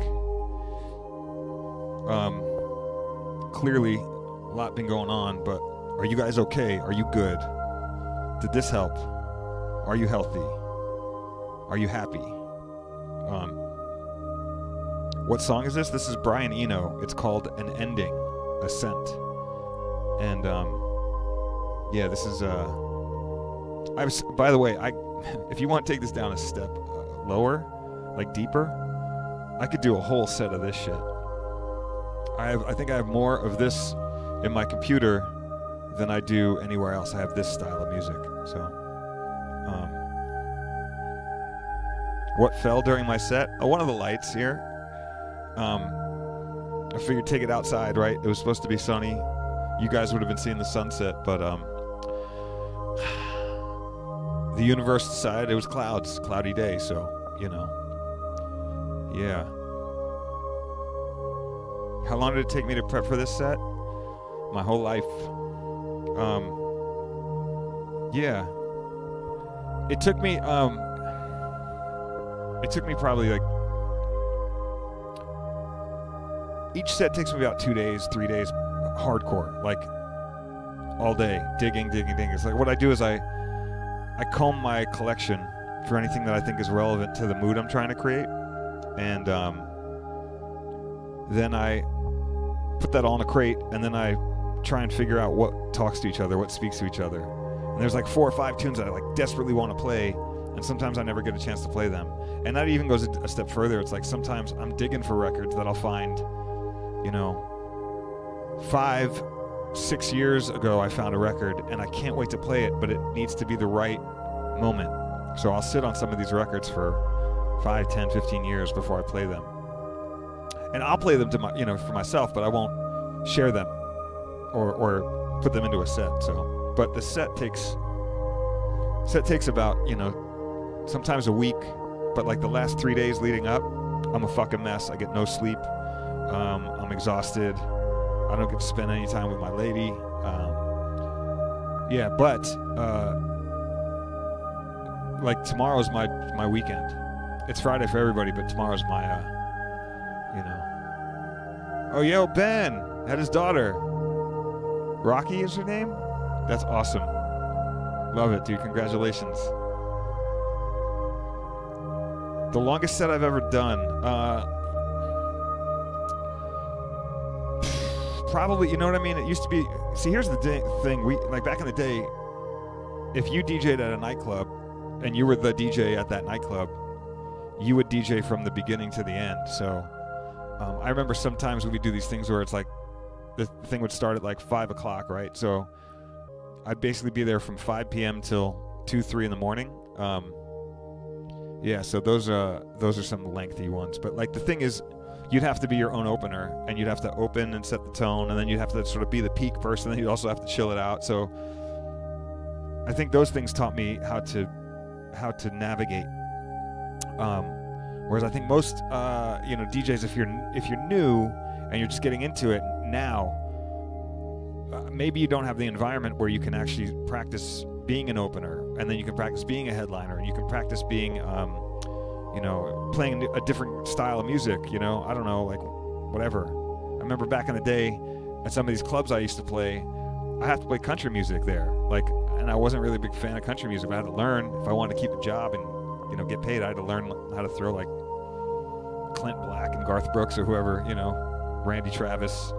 Um, clearly, a lot been going on, but are you guys okay? Are you good? Did this help? Are you healthy? Are you happy? Um, what song is this? This is Brian Eno. It's called An Ending, Ascent. And um, yeah, this is. Uh, I was. By the way, I if you want to take this down a step uh, lower, like deeper, I could do a whole set of this shit. I have. I think I have more of this in my computer than I do anywhere else. I have this style of music. So, um, what fell during my set? Oh, one of the lights here. Um, I figured take it outside, right? It was supposed to be sunny. You guys would have been seeing the sunset, but um, the universe decided it was clouds, cloudy day. So, you know, yeah. how long did it take me to prep for this set? My whole life. Um, yeah. It took me, um, it took me probably like, each set takes me about two days, three days, hardcore, like all day, digging, digging, digging. It's like what I do is I, I comb my collection for anything that I think is relevant to the mood I'm trying to create. And um, then I put that all in a crate, and then I try and figure out what talks to each other, what speaks to each other. And there's like four or five tunes that I like desperately want to play, and sometimes I never get a chance to play them. And that even goes a step further. It's like sometimes I'm digging for records that I'll find, you know, five, six years ago I found a record, and I can't wait to play it, but it needs to be the right moment. So I'll sit on some of these records for five, ten, fifteen years before I play them. And I'll play them to my, you know, for myself, but I won't share them or, or put them into a set. So, but the set takes set takes about, you know, sometimes a week, but like the last three days leading up, I'm a fucking mess. I get no sleep. Um, I'm exhausted. I don't get to spend any time with my lady. Um, yeah, but uh, like tomorrow's my my weekend. It's Friday for everybody, but tomorrow's my, uh, you know. Oh, yo, Ben had his daughter. Rocky is her name? That's awesome. Love it, dude. Congratulations. The longest set I've ever done. Uh, probably, you know what I mean? It used to be. See, here's the day, thing. We like back in the day, if you D J'd at a nightclub and you were the D J at that nightclub, you would D J from the beginning to the end. So um, I remember sometimes we would do these things where it's like the thing would start at like five o'clock, right? So I'd basically be there from five p.m. till two, three in the morning. Um, yeah, so those are those are some lengthy ones. But like the thing is, you'd have to be your own opener, and you'd have to open and set the tone, and then you'd have to sort of be the peak person, and you'd also have to chill it out. So I think those things taught me how to how to navigate. Um, whereas I think most, uh, you know, D Js, if you're if you're new and you're just getting into it now, uh, maybe you don't have the environment where you can actually practice being an opener, and then you can practice being a headliner, and you can practice being, um, you know, playing a different style of music. You know, I don't know, like whatever. I remember back in the day at some of these clubs I used to play, I had to play country music there, like, and I wasn't really a big fan of country music. But I had to learn if I wanted to keep a job and, you know, get paid. I had to learn how to throw like Clint Black and Garth Brooks or whoever, you know, Randy Travis,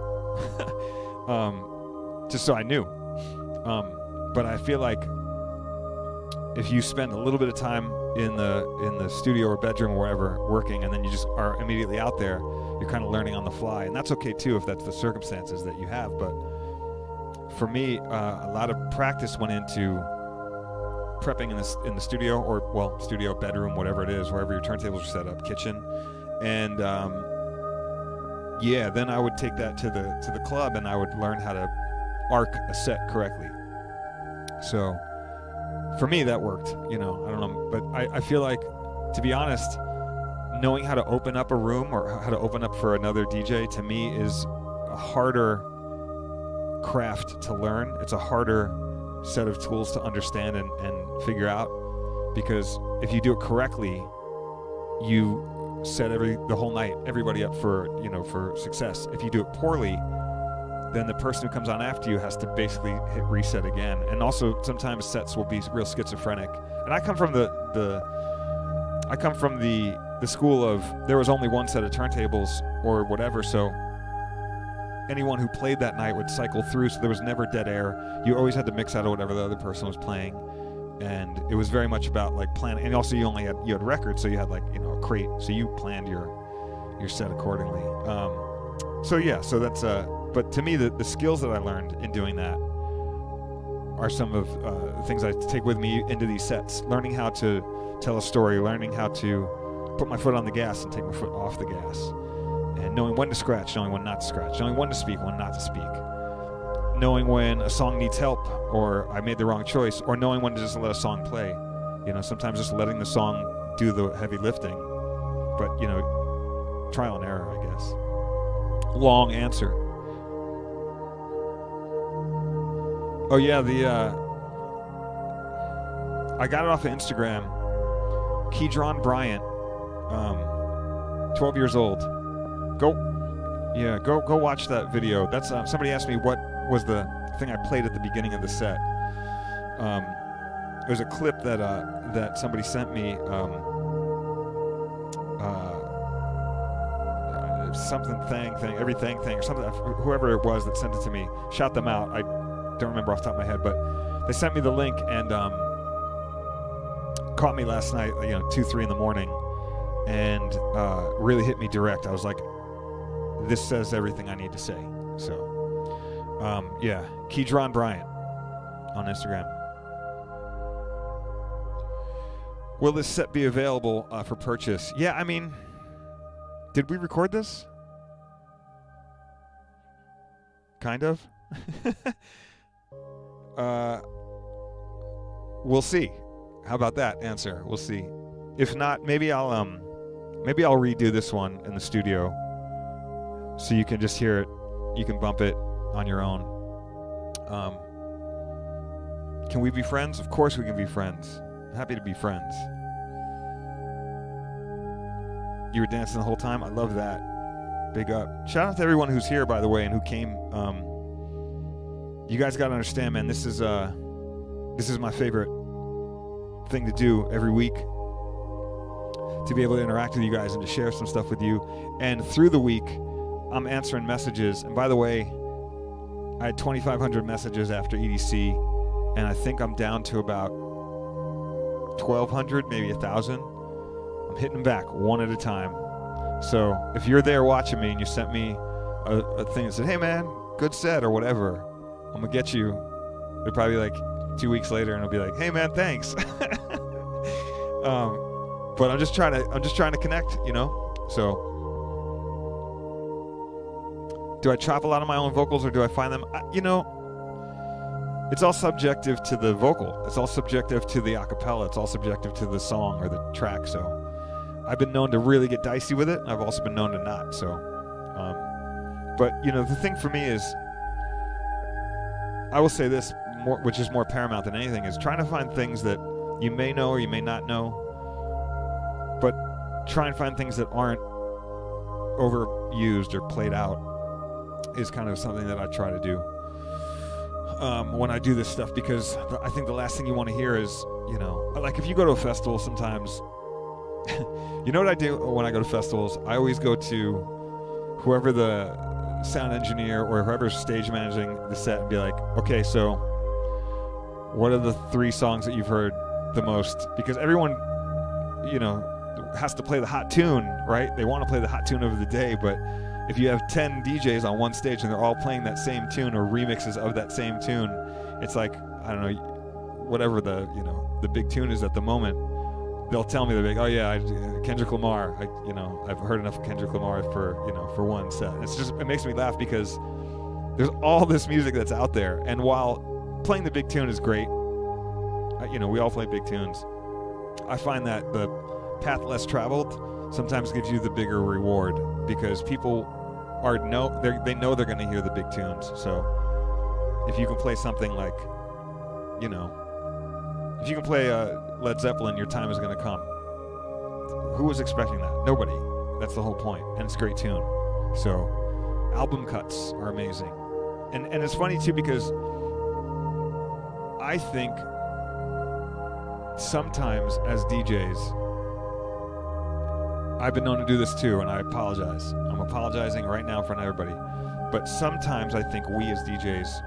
um, just so I knew. Um, but I feel like if you spend a little bit of time in the in the studio or bedroom or wherever working, and then you just are immediately out there, you're kind of learning on the fly, and that's okay too if that's the circumstances that you have. But for me, uh, a lot of practice went into prepping in the in the studio, or well, studio, bedroom, whatever it is, wherever your turntables are set up, kitchen, and um, yeah, then I would take that to the to the club, and I would learn how to arc a set correctly. So for me, that worked. You know, I don't know, but I, I feel like, to be honest, knowing how to open up a room or how to open up for another D J, to me, is a harder craft to learn. It's a harder set of tools to understand and, and figure out, because if you do it correctly, you set every the whole night, everybody up for, you know, for success. If you do it poorly, then the person who comes on after you has to basically hit reset again. And also sometimes sets will be real schizophrenic. And I come from the the I come from the the school of there was only one set of turntables or whatever, so anyone who played that night would cycle through, so there was never dead air. You always had to mix out of whatever the other person was playing, and it was very much about like planning. And also you only had you had records, so you had like, you know, a crate, so you planned your your set accordingly. Um, so yeah, so that's uh. But to me, the, the skills that I learned in doing that are some of uh, the things I take with me into these sets. Learning how to tell a story, learning how to put my foot on the gas and take my foot off the gas, and knowing when to scratch, knowing when not to scratch, knowing when to speak, when not to speak, knowing when a song needs help or I made the wrong choice, or knowing when to just let a song play. You know, sometimes just letting the song do the heavy lifting, but, you know, trial and error, I guess. long answer. Oh yeah, the uh, I got it off of Instagram. Keydron Bryant, um, twelve years old. Go, yeah, go go watch that video. That's uh, somebody asked me what was the thing I played at the beginning of the set. Um, it was a clip that uh, that somebody sent me. Um, uh, uh, something thing thing every thing thing or something. Whoever it was that sent it to me, shout them out. I don't remember off the top of my head, but they sent me the link and um, caught me last night, you know, two, three in the morning, and uh, really hit me direct. I was like, this says everything I need to say. So, um, yeah, Keydron Bryant on Instagram. Will this set be available uh, for purchase? Yeah, I mean, did we record this? Kind of. uh, we'll see. How about that answer? We'll see. If not, maybe I'll um, maybe I'll redo this one in the studio, so you can just hear it. You can bump it on your own. Um, can we be friends? Of course we can be friends. I'm happy to be friends. You were dancing the whole time? I love that. Big up. Shout out to everyone who's here, by the way, and who came. Um, you guys got to understand, man, this is uh, this is my favorite thing to do every week. To be able to interact with you guys and to share some stuff with you. And through the week, I'm answering messages. And by the way, I had twenty-five hundred messages after E D C, and I think I'm down to about twelve hundred, maybe one thousand. I'm hitting them back one at a time. So if you're there watching me and you sent me a, a thing that said, hey man, good set or whatever, I'm going to get you. It'll probably be like two weeks later and it'll be like, hey man, thanks. um, but I'm just trying to, I'm just trying to connect, you know? So do I chop a lot of my own vocals or do I find them? I, you know, it's all subjective to the vocal. It's all subjective to the acapella. It's all subjective to the song or the track. So I've been known to really get dicey with it. I've also been known to not. So, um, but you know, the thing for me is, I will say this, more, which is more paramount than anything, is trying to find things that you may know or you may not know, but try and find things that aren't overused or played out is kind of something that I try to do. Um, when I do this stuff, because the, I think the last thing you want to hear is, you know, like if you go to a festival sometimes, you know what I do when I go to festivals? I always go to whoever the sound engineer or whoever's stage managing the set and be like, okay, so what are the three songs that you've heard the most? Because everyone, you know, has to play the hot tune, right? They want to play the hot tune of the day, but if you have ten D Js on one stage and they're all playing that same tune or remixes of that same tune, it's like, I don't know, whatever the, you know, the big tune is at the moment, they'll tell me, they're like, oh yeah, I, Kendrick Lamar, I, you know, I've heard enough of Kendrick Lamar for, you know, for one set. It's just, it makes me laugh because there's all this music that's out there, and while playing the big tune is great, you know, we all play big tunes, I find that the path less traveled sometimes gives you the bigger reward, because people are know they know they're going to hear the big tunes. So if you can play something like, you know, if you can play uh, Led Zeppelin, your time is going to come. Who was expecting that? Nobody. That's the whole point, and it's a great tune. So album cuts are amazing, and and it's funny too, because I think sometimes as D Js, I've been known to do this too, and I apologize. I'm apologizing right now in front of everybody. But sometimes I think we as D Js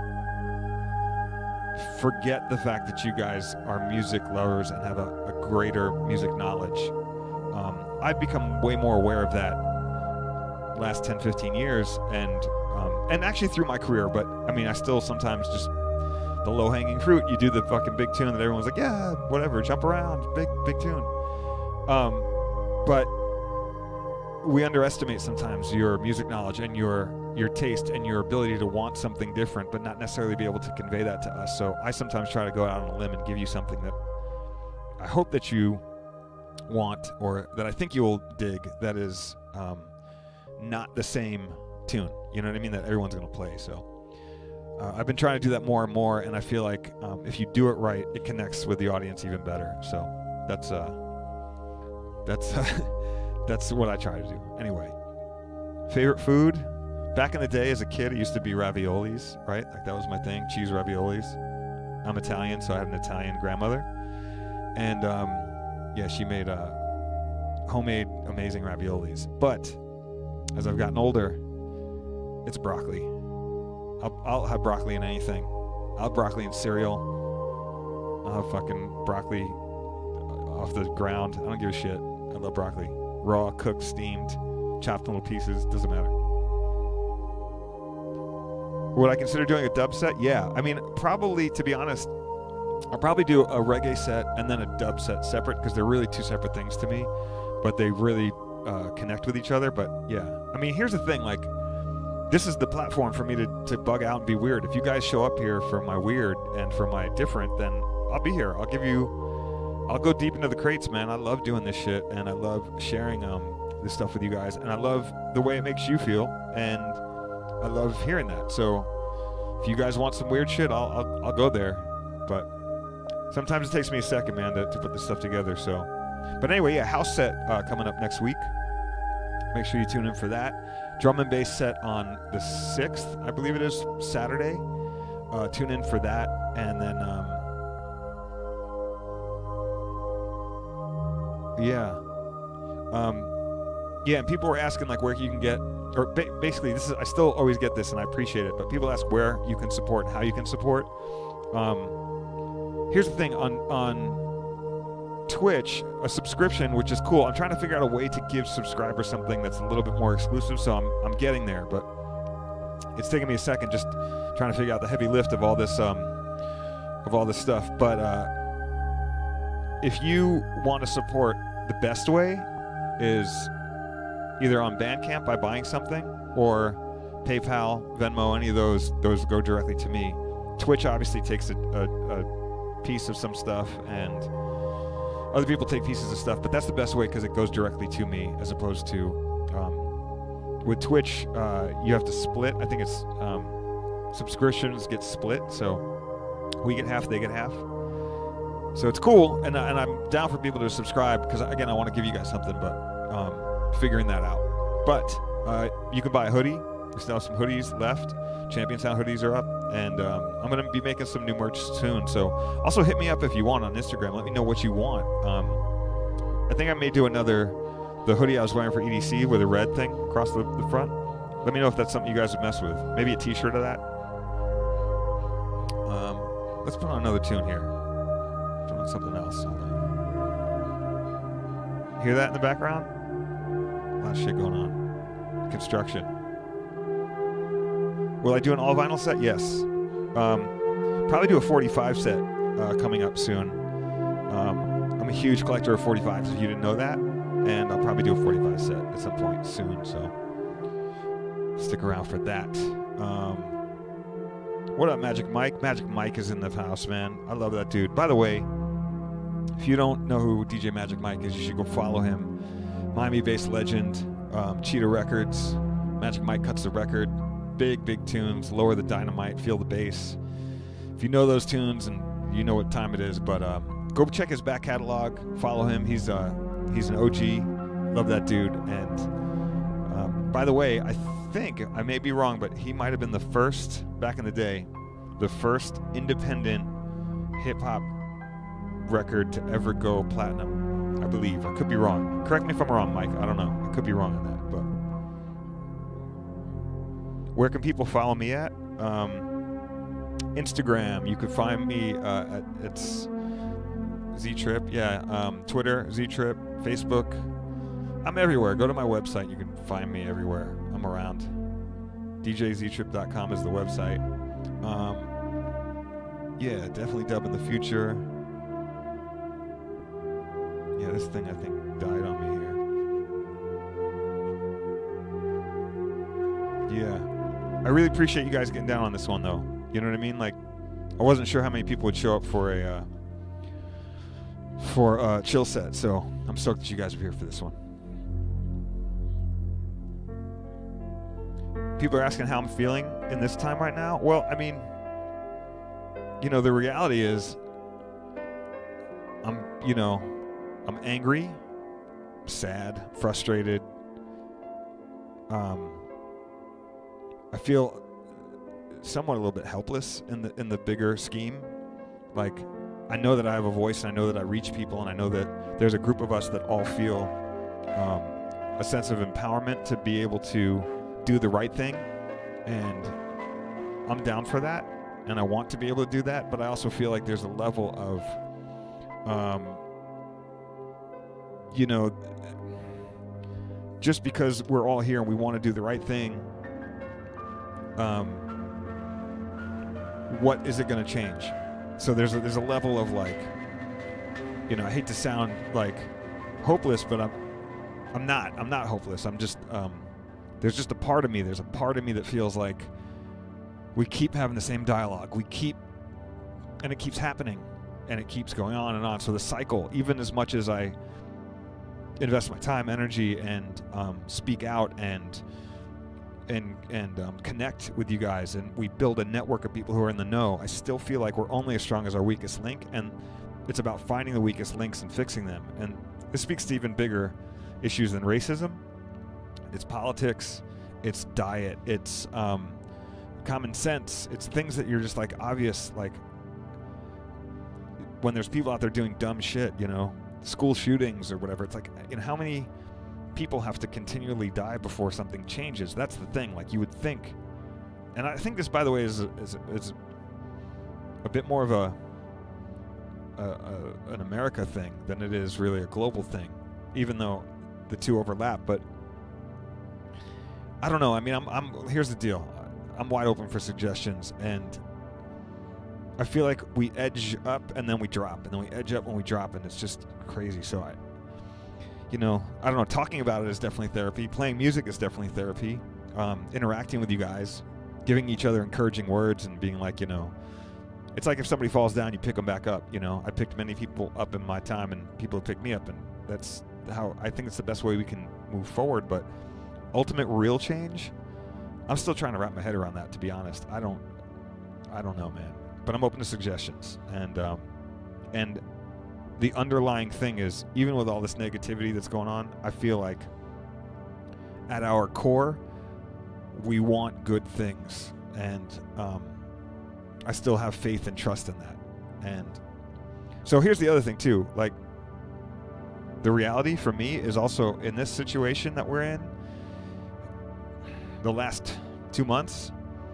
forget the fact that you guys are music lovers and have a, a greater music knowledge. Um, I've become way more aware of that last ten, fifteen years, and um, and actually through my career, but I mean, I still sometimes just, the low-hanging fruit, you do the fucking big tune that everyone's like, yeah, whatever, jump around, big, big tune. Um, But we underestimate sometimes your music knowledge and your your taste and your ability to want something different, but not necessarily be able to convey that to us. So I sometimes try to go out on a limb and give you something that I hope that you want, or that I think you will dig, that is um, not the same tune. You know what I mean? That everyone's gonna play. So uh, I've been trying to do that more and more, and I feel like um, if you do it right, it connects with the audience even better. So that's uh, that's that's what I try to do. Anyway, favorite food. Back in the day, as a kid, it used to be raviolis, right? Like that was my thing, cheese raviolis. I'm Italian, so I had an Italian grandmother, and um, yeah, she made uh, homemade amazing raviolis. But as I've gotten older, it's broccoli. I'll, I'll have broccoli in anything. I'll have broccoli in cereal. I'll have fucking broccoli off the ground. I don't give a shit. I love broccoli. Raw, cooked, steamed, chopped in little pieces, doesn't matter. Would I consider doing a dub set? Yeah. I mean, probably, to be honest, I'll probably do a reggae set and then a dub set separate, because they're really two separate things to me, but they really uh, connect with each other. But yeah, I mean, here's the thing, like, this is the platform for me to, to bug out and be weird. If you guys show up here for my weird and for my different, then I'll be here. I'll give you, I'll go deep into the crates, man. I love doing this shit, and I love sharing um, this stuff with you guys, and I love the way it makes you feel, and I love hearing that. So if you guys want some weird shit, I'll I'll, I'll go there. But sometimes it takes me a second, man, to, to put this stuff together. So, but anyway, yeah, house set uh, coming up next week. Make sure you tune in for that. Drum and bass set on the sixth, I believe it is, Saturday. Uh, tune in for that, and then um, yeah, um, yeah. And people were asking like where you can get. Or ba basically, this is I still always get this, and I appreciate it. But people ask where you can support and how you can support. Um, here's the thing on on Twitch, a subscription, which is cool. I'm trying to figure out a way to give subscribers something that's a little bit more exclusive. So I'm I'm getting there, but it's taking me a second just trying to figure out the heavy lift of all this um of all this stuff. But uh, if you want to support, the best way is either on Bandcamp by buying something, or PayPal, Venmo, any of those, those go directly to me. Twitch obviously takes a, a, a piece of some stuff, and other people take pieces of stuff, but that's the best way because it goes directly to me, as opposed to, um, with Twitch, uh, you have to split. I think it's, um, subscriptions get split, so we get half, they get half. So it's cool, and, and I'm down for people to subscribe, because again, I want to give you guys something, but, um, figuring that out. But uh, you can buy a hoodie. We still have some hoodies left. Champion Sound hoodies are up, and um, I'm going to be making some new merch soon. So also hit me up if you want on Instagram. Let me know what you want. Um, I think I may do another, the hoodie I was wearing for E D C with a red thing across the, the front. Let me know if that's something you guys would mess with. Maybe a t-shirt of that. Um, let's put on another tune here. Put on something else. Hold on. Hear that in the background? A lot of shit going on. Construction. Will I do an all vinyl set? Yes. Um, probably do a forty-five set uh, coming up soon. Um, I'm a huge collector of forty-fives, if you didn't know that, and I'll probably do a forty-five set at some point soon. So stick around for that. Um, what up, Magic Mike? Magic Mike is in the house, man. I love that dude. By the way, if you don't know who D J Magic Mike is, you should go follow him. Miami-based legend, um, Cheetah Records. Magic Mike cuts the record. Big, big tunes. Lower the dynamite, feel the bass. If you know those tunes, and you know what time it is, but um, go check his back catalog. Follow him. He's uh, he's an O G. Love that dude. And um, by the way, I think I may be wrong, but he might have been the first back in the day, the first independent hip hop record to ever go platinum. I believe. I could be wrong. Correct me if I'm wrong, Mike. I don't know. I could be wrong on that. But where can people follow me at? Um, Instagram. You can find me uh, at it's Z-Trip. Yeah. Um, Twitter, Z-Trip. Facebook. I'm everywhere. Go to my website. You can find me everywhere. I'm around. D J Z trip dot com is the website. Um, yeah, definitely dub in the future. Yeah, this thing I think died on me here. Yeah. I really appreciate you guys getting down on this one, though. You know what I mean? Like, I wasn't sure how many people would show up for a uh, for a chill set, so I'm stoked that you guys are here for this one. people are asking how I'm feeling in this time right now. Well, I mean, you know, the reality is I'm, you know, I'm angry, sad, frustrated. Um, I feel somewhat a little bit helpless in the in the bigger scheme. Like, I know that I have a voice, and I know that I reach people, and I know that there's a group of us that all feel um, a sense of empowerment to be able to do the right thing, and I'm down for that, and I want to be able to do that, but I also feel like there's a level of, um, you know, just because we're all here and we want to do the right thing, um, what is it going to change? So there's a, there's a level of, like, you know, I hate to sound like hopeless, but I'm I'm not. I'm not hopeless. I'm just um, there's just a part of me. There's a part of me that feels like we keep having the same dialogue. We keep, and it keeps happening, and it keeps going on and on. So the cycle, even as much as I invest my time, energy, and um, speak out and and and um, connect with you guys, and we build a network of people who are in the know, I still feel like we're only as strong as our weakest link, and it's about finding the weakest links and fixing them. And this speaks to even bigger issues than racism. It's politics, it's diet, it's um, common sense, it's things that you're just like obvious, like when there's people out there doing dumb shit, you know, school shootings or whatever. It's like, you know, how many people have to continually die before something changes? That's the thing. Like, you would think, and I think this, by the way, is is, is a bit more of a, a, a an America thing than it is really a global thing, even though the two overlap. But I don't know. I mean, I'm I'm here's the deal. I'm wide open for suggestions, and I feel like we edge up and then we drop, and then we edge up and we drop, and it's just crazy. So I. You know, I don't know, talking about it is definitely therapy. Playing music is definitely therapy. Um, interacting with you guys, giving each other encouraging words and being like, you know, it's like if somebody falls down, you pick them back up. You know, I picked many people up in my time, and people have picked me up, and that's how I think it's the best way we can move forward. But ultimate real change, I'm still trying to wrap my head around that, to be honest. I don't, I don't know, man. But I'm open to suggestions. And, um, and, the underlying thing is, even with all this negativity that's going on, I feel like at our core, we want good things. And um, I still have faith and trust in that. And so here's the other thing too. Like, the reality for me is also, in this situation that we're in, the last two months,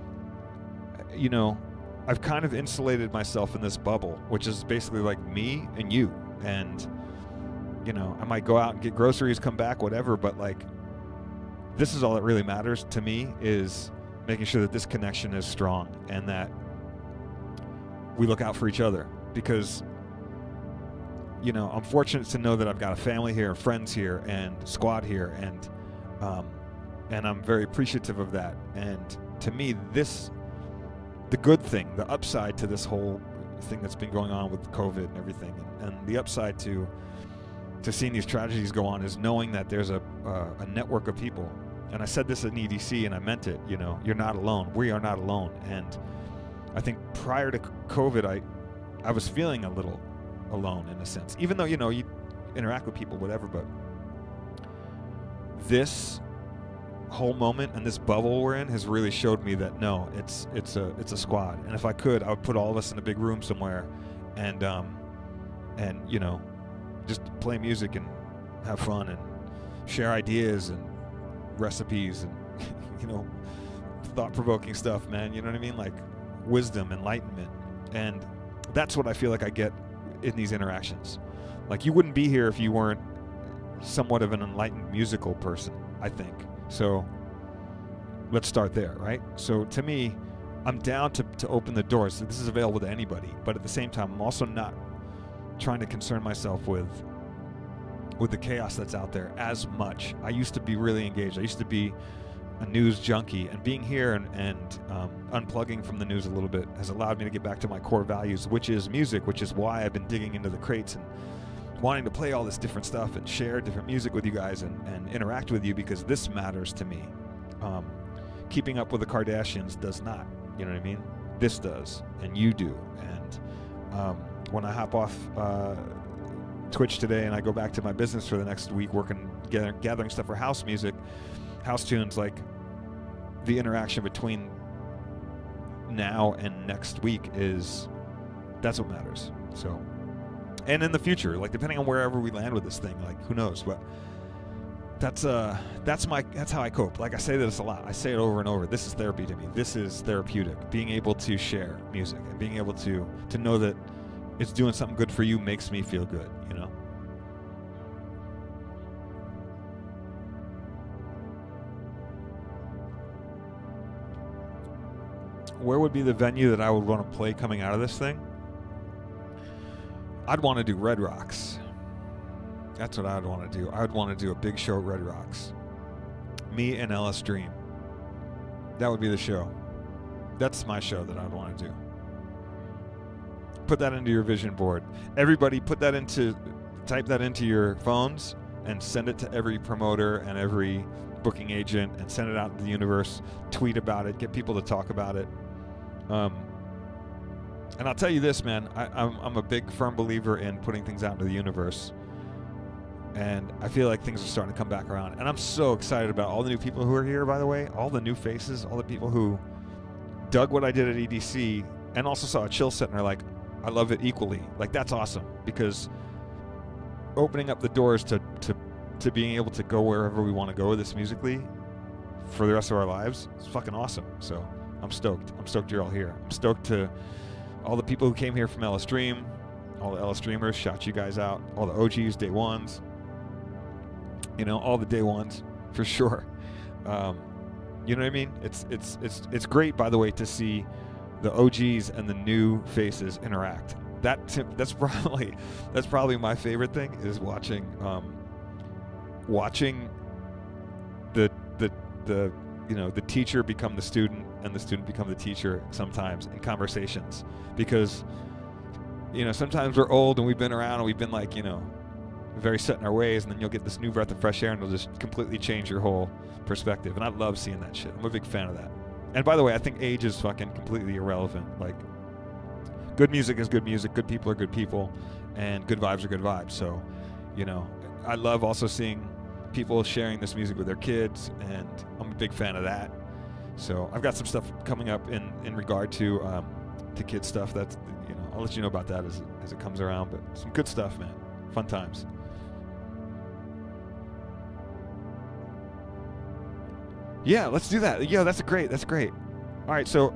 you know, I've kind of insulated myself in this bubble, which is basically like me and you. And, you know, I might go out and get groceries, come back, whatever, but like, this is all that really matters to me, is making sure that this connection is strong and that we look out for each other. Because, you know, I'm fortunate to know that I've got a family here, friends here, and squad here, and um, and I'm very appreciative of that. And to me, this, the good thing, the upside to this whole thing that's been going on with COVID and everything, and, and the upside to to seeing these tragedies go on, is knowing that there's a uh, a network of people. And I said this at E D C, and I meant it. You know, you're not alone. We are not alone. And I think prior to COVID, I I was feeling a little alone in a sense, even though, you know, you interact with people, whatever. But this whole moment and this bubble we're in has really showed me that no, it's it's a it's a squad. And if I could, I would put all of us in a big room somewhere, and um and you know, just play music and have fun and share ideas and recipes and you know, thought-provoking stuff, man. You know what I mean? Like wisdom, enlightenment. And that's what I feel like I get in these interactions. Like, you wouldn't be here if you weren't somewhat of an enlightened musical person, I think. So let's start there, right? So to me, I'm down to, to open the doors. So this is available to anybody. But at the same time, I'm also not trying to concern myself with with the chaos that's out there as much. I used to be really engaged. I used to be a news junkie, and being here and, and um, unplugging from the news a little bit has allowed me to get back to my core values, which is music, which is why I've been digging into the crates and wanting to play all this different stuff and share different music with you guys and, and interact with you, because this matters to me. Um, Keeping Up with the Kardashians does not. You know what I mean? This does, and you do. And um, when I hop off uh, Twitch today and I go back to my business for the next week, working, gather, gathering stuff for house music, house tunes, like the interaction between now and next week is, that's what matters. So, and in the future, like depending on wherever we land with this thing, like who knows, but that's uh that's my that's how I cope. Like I say this a lot. I say it over and over. This is therapy to me. This is therapeutic. Being able to share music and being able to to know that it's doing something good for you makes me feel good, you know? Where would be the venue that I would want to play coming out of this thing? I'd want to do Red Rocks. That's what I'd want to do. I would want to do a big show at Red Rocks. Me and Ellis Dream. That would be the show. That's my show that I'd want to do. Put that into your vision board. Everybody put that into, type that into your phones and send it to every promoter and every booking agent and send it out into the universe. Tweet about it. Get people to talk about it. Um, and I'll tell you this, man. I, I'm, I'm a big, firm believer in putting things out into the universe. And I feel like things are starting to come back around. And I'm so excited about all the new people who are here, by the way. All the new faces, all the people who dug what I did at E D C and also saw a chill set and are like, I love it equally. Like, that's awesome. Because opening up the doors to, to, to being able to go wherever we want to go with this musically for the rest of our lives is fucking awesome. So I'm stoked. I'm stoked you're all here. I'm stoked to all the people who came here from Ellis Dream, all the Ellis Dreamers, shout you guys out. All the O Gs, day ones. You know, all the day ones, for sure. Um, you know what I mean? It's it's it's it's great, by the way, to see the O Gs and the new faces interact. That that's probably that's probably my favorite thing is watching um, watching the the the you know the teacher become the student and the student become the teacher sometimes in conversations, because you know sometimes we're old and we've been around and we've been like you know. very set in our ways, and then you'll get this new breath of fresh air and it'll just completely change your whole perspective. And I love seeing that shit. I'm a big fan of that. And by the way, I think age is fucking completely irrelevant. Like, good music is good music, good people are good people, and good vibes are good vibes. So, you know, I love also seeing people sharing this music with their kids, and I'm a big fan of that. So I've got some stuff coming up in, in regard to um, to kid stuff. That's, you know, I'll let you know about that as, as it comes around, but some good stuff, man. Fun times. Yeah, let's do that. Yeah, that's great. That's great. All right, so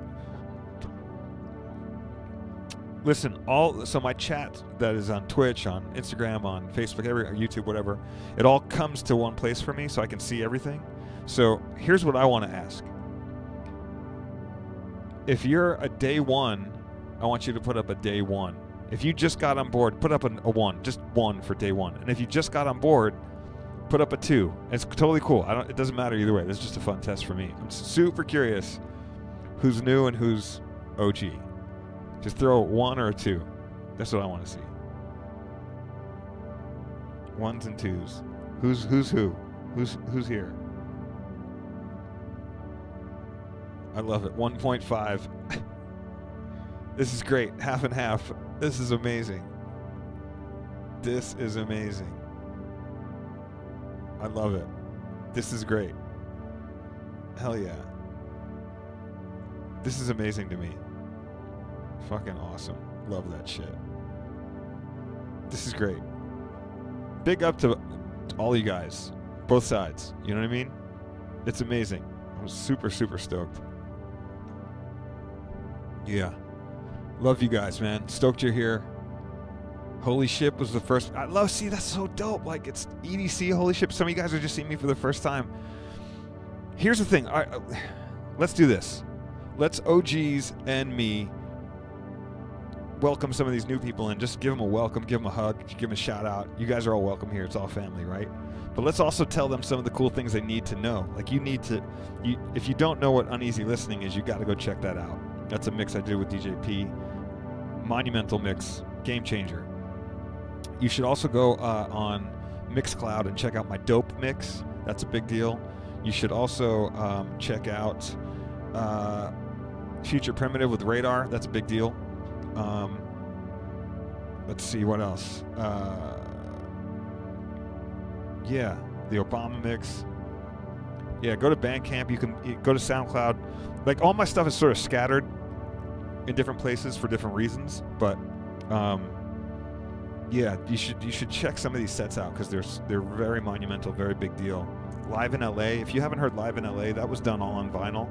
listen, all so my chat that is on Twitch, on Instagram, on Facebook, every YouTube, whatever, it all comes to one place for me so I can see everything. So here's what I want to ask. If you're a day one, I want you to put up a day one. If you just got on board, put up an, a one, just one for day one. And if you just got on board, put up a two. It's totally cool. I don't. It doesn't matter either way. This is just a fun test for me. I'm super curious who's new and who's O G. Just throw one or a two. That's what I want to see. Ones and twos. Who's who's who? Who's who's here? I love it. one point five. This is great. Half and half. This is amazing. This is amazing. I love it. This is great. Hell yeah. This is amazing to me. Fucking awesome. Love that shit. This is great. Big up to all you guys. Both sides. You know what I mean? It's amazing. I'm super, super stoked. Yeah. Love you guys, man. Stoked you're here. Holy Ship was the first. I love, see, that's so dope. Like, it's E D C, Holy Ship. Some of you guys are just seeing me for the first time. Here's the thing. All right, let's do this. Let's O Gs and me welcome some of these new people in. Just give them a welcome, give them a hug, give them a shout out. You guys are all welcome here. It's all family, right? But let's also tell them some of the cool things they need to know. Like, you need to, you, if you don't know what Uneasy Listening is, you got to go check that out. That's a mix I did with D J P. Monumental mix. Game changer. You should also go uh, on Mixcloud and check out my dope mix. That's a big deal. You should also um, check out uh, Future Primitive with Radar. That's a big deal. Um, let's see what else. Uh, yeah, the Obama mix. Yeah, go to Bandcamp. You can you go to SoundCloud. Like, all my stuff is sort of scattered in different places for different reasons, but um, yeah, you should you should check some of these sets out because they're they're very monumental, very big deal. Live in L A. If you haven't heard Live in L A, that was done all on vinyl.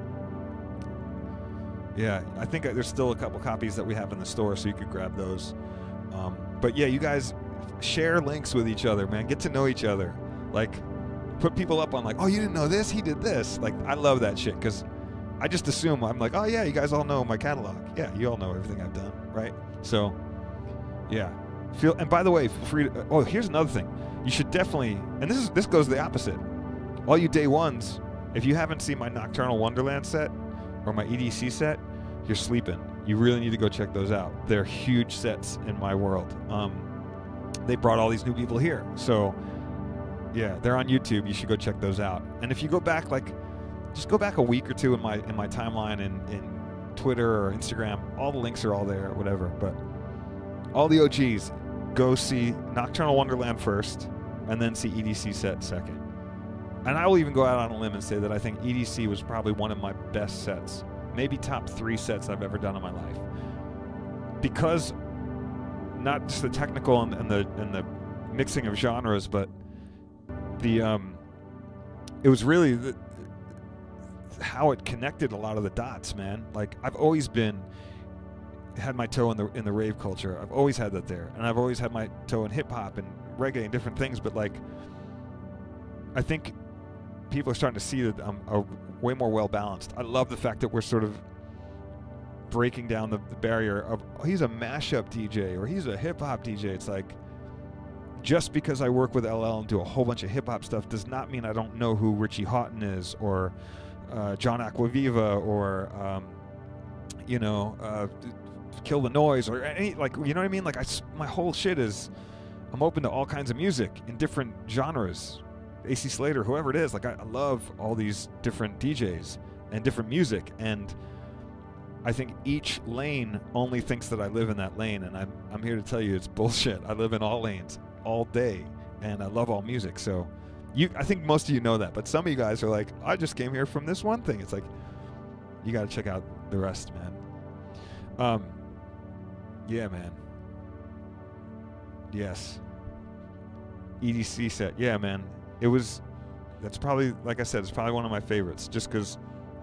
Yeah, I think there's still a couple copies that we have in the store, so you could grab those. Um, but yeah, you guys share links with each other, man. Get to know each other. Like, put people up on like, oh, you didn't know this? He did this. Like, I love that shit because I just assume I'm like, oh yeah, you guys all know my catalog. Yeah, you all know everything I've done, right? So, yeah. Feel. And by the way, feel free to. Oh, here's another thing. You should definitely. And this is this goes the opposite. All you day ones, if you haven't seen my Nocturnal Wonderland set or my E D C set, you're sleeping. You really need to go check those out. They're huge sets in my world. Um, they brought all these new people here, so yeah, they're on YouTube. You should go check those out. And if you go back, like, just go back a week or two in my in my timeline in, in Twitter or Instagram. All the links are all there, or whatever. But all the O Gs, go see Nocturnal Wonderland first, and then see E D C set second. And I will even go out on a limb and say that I think E D C was probably one of my best sets, maybe top three sets I've ever done in my life. Because not just the technical and, and the and the mixing of genres, but the um, it was really the, how it connected a lot of the dots, man. Like, I've always been had my toe in the in the rave culture. I've always had that there, and I've always had my toe in hip hop and reggae and different things. But like, I think people are starting to see that I'm a way more well balanced. I love the fact that we're sort of breaking down the, the barrier of, oh, he's a mashup D J or he's a hip hop D J. It's like, just because I work with L L and do a whole bunch of hip hop stuff does not mean I don't know who Richie Houghton is, or uh, John Aquaviva, or um, you know, uh, Kill the Noise, or any, like, you know what I mean? Like, I, my whole shit is, I'm open to all kinds of music in different genres. A C Slater, whoever it is, like, I, I love all these different D Js and different music, and I think each lane only thinks that I live in that lane, and I'm I'm here to tell you it's bullshit. I live in all lanes all day, and I love all music. So, you, I think most of you know that, but some of you guys are like, I just came here from this one thing. It's like, you got to check out the rest, man. Um, yeah, man. Yes. E D C set, yeah, man. It was, that's probably, like I said, it's probably one of my favorites, just because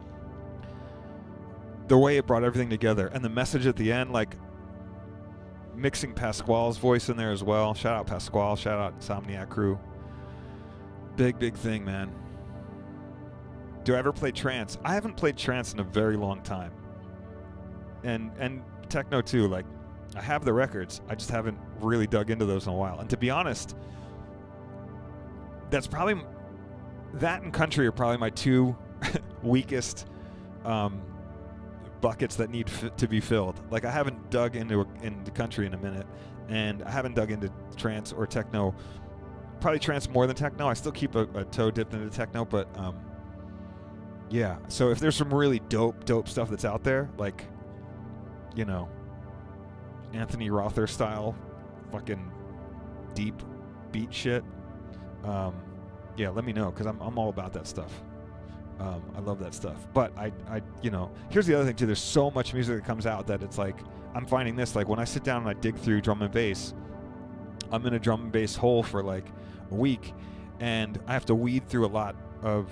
the way it brought everything together, and the message at the end, like, mixing Pasquale's voice in there as well. Shout out Pasquale, shout out Insomniac Crew. Big, big thing, man. Do I ever play trance? I haven't played trance in a very long time. And and techno too, like, I have the records, I just haven't really dug into those in a while. And to be honest, that's probably, that and country are probably my two weakest um, buckets that need f to be filled. Like, I haven't dug into into country in a minute, and I haven't dug into trance or techno. Probably trance more than techno. I still keep a, a toe dipped into techno, but um, yeah. So if there's some really dope, dope stuff that's out there, like, you know, Anthony Rother style, fucking deep beat shit, um, yeah, let me know, because I'm I'm all about that stuff. Um, I love that stuff. But I, I, you know, here's the other thing too. There's so much music that comes out that it's like, I'm finding this, like, when I sit down and I dig through drum and bass, I'm in a drum and bass hole for like a week, and I have to weed through a lot of,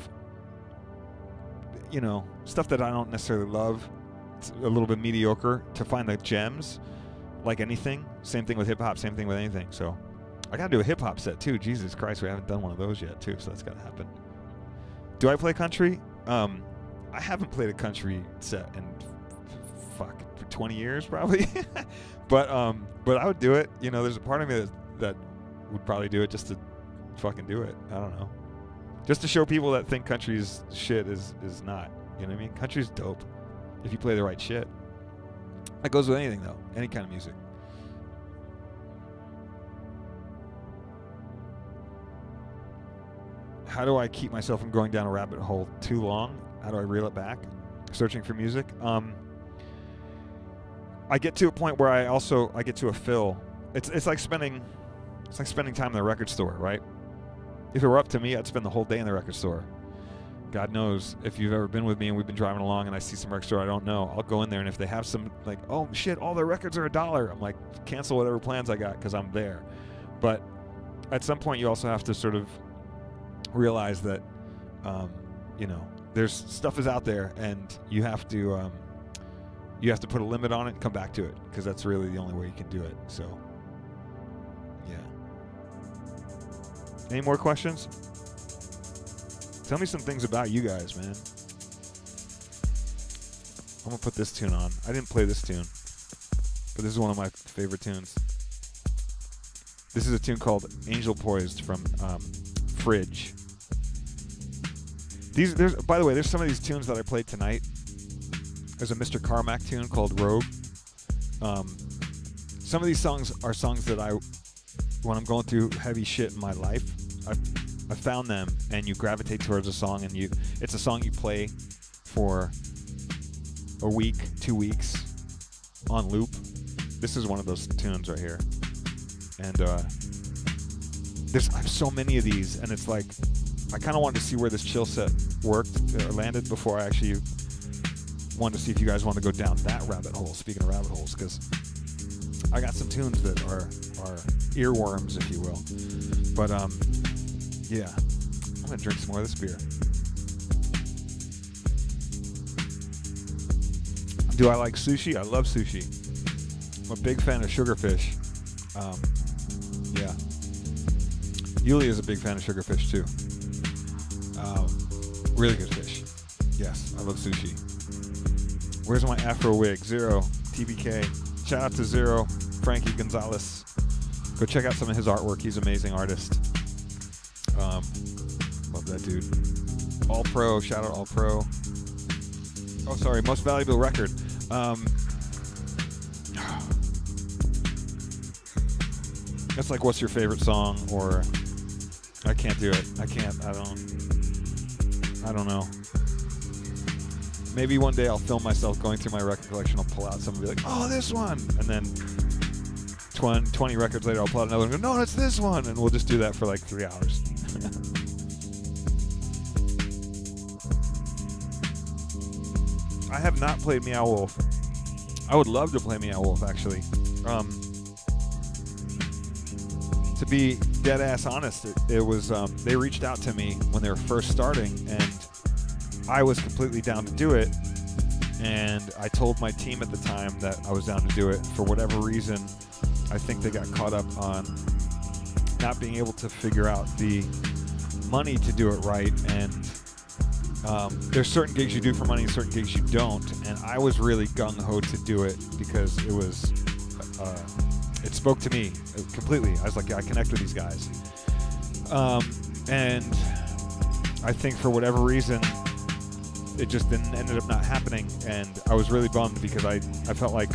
you know, stuff that I don't necessarily love. It's a little bit mediocre, to find the gems, like anything. Same thing with hip hop, same thing with anything. So I gotta do a hip hop set too. Jesus Christ, we haven't done one of those yet too, so that's gotta happen. Do I play country? Um, I haven't played a country set in fuck for twenty years probably, but um, but I would do it. You know, there's a part of me that that would probably do it just to fucking do it. I don't know, just to show people that think country's shit is is not. You know what I mean? Country's dope if you play the right shit. That goes with anything though, any kind of music. how do I keep myself from going down a rabbit hole too long? How do I reel it back? Searching for music. Um, I get to a point where I also I get to a fill. It's it's like spending it's like spending time in the record store, right? If it were up to me, I'd spend the whole day in the record store. God knows if you've ever been with me and we've been driving along and I see some record store I don't know, I'll go in there, and if they have some, like, oh shit, all their records are a dollar, I'm like, cancel whatever plans I got because I'm there. But at some point you also have to sort of realize that, um, you know, there's stuff is out there, and you have to um, you have to put a limit on it and come back to it, because that's really the only way you can do it. So, yeah. Any more questions? Tell me some things about you guys, man. I'm gonna put this tune on. I didn't play this tune, but this is one of my favorite tunes. This is a tune called Angel Poised from um, Fridge. These, there's, by the way, there's some of these tunes that I played tonight. There's a Mister Carmack tune called Rogue. Um, some of these songs are songs that I, when I'm going through heavy shit in my life, I, I found them, and you gravitate towards a song, and you, it's a song you play for a week, two weeks on loop. This is one of those tunes right here. And uh, there's I have so many of these, and it's like, I kind of wanted to see where this chill set worked or landed before I actually wanted to see if you guys want to go down that rabbit hole. Speaking of rabbit holes, because I got some tunes that are are earworms, if you will. But um, yeah, I'm gonna drink some more of this beer. Do I like sushi? I love sushi. I'm a big fan of sugarfish. Um, yeah, Yulia is a big fan of sugarfish too. Um, really good fish. Yes, I love sushi. Where's my Afro wig? Zero, T B K. Shout out to Zero, Frankie Gonzalez. Go check out some of his artwork. He's an amazing artist. Um, love that dude. All Pro, shout out All Pro. Oh, sorry, most valuable record. Um, that's like, what's your favorite song? Or I can't do it. I can't. I don't. I don't know. Maybe one day I'll film myself going through my record collection. I'll pull out some and be like, oh, this one. And then twenty records later, I'll pull out another one and go, no, it's this one. And we'll just do that for like three hours. I have not played Meow Wolf. I would love to play Meow Wolf, actually. Um, to be dead ass honest, it, it was um, they reached out to me when they were first starting, and I was completely down to do it. And I told my team at the time that I was down to do it. For whatever reason, I think they got caught up on not being able to figure out the money to do it right. And um, there's certain gigs you do for money and certain gigs you don't. And I was really gung-ho to do it because it was, uh, it spoke to me completely. I was like, yeah, I connect with these guys. Um, and I think for whatever reason, it just didn't, ended up not happening, and I was really bummed because I, I felt like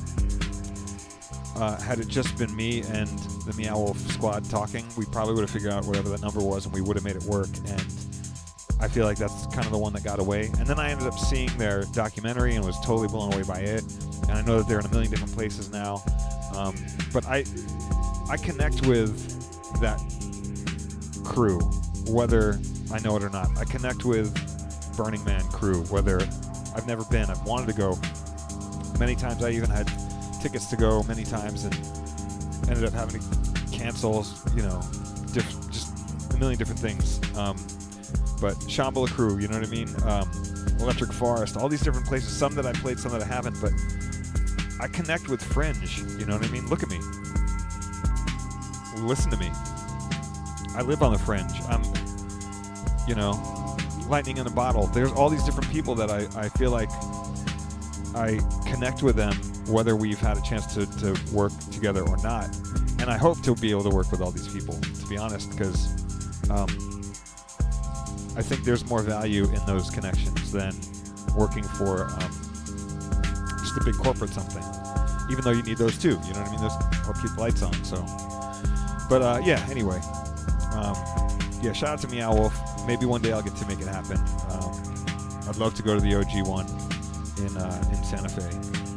uh, had it just been me and the Meow Wolf squad talking, we probably would have figured out whatever that number was and we would have made it work. And I feel like that's kind of the one that got away. And then I ended up seeing their documentary and was totally blown away by it. And I know that they're in a million different places now. Um, but I, I connect with that crew, whether I know it or not. I connect with Burning Man crew, whether I've never been, I've wanted to go many times. I even had tickets to go many times and ended up having to cancel, you know, diff- just a million different things. Um, but Shambhala crew, you know what I mean? Um, Electric Forest, all these different places, some that I played, some that I haven't, but I connect with Fringe, you know what I mean? Look at me. Listen to me. I live on the Fringe. I'm, you know, lightning in a bottle. There's all these different people that I, I feel like I connect with them, whether we've had a chance to, to work together or not. And I hope to be able to work with all these people, to be honest, because um, I think there's more value in those connections than working for um, just a big corporate something, even though you need those too, you know what I mean? Those help keep the lights on. So, but uh, yeah, anyway. Um, yeah, shout out to Meow Wolf. Maybe one day I'll get to make it happen. Um, I'd love to go to the O G one in uh, in Santa Fe.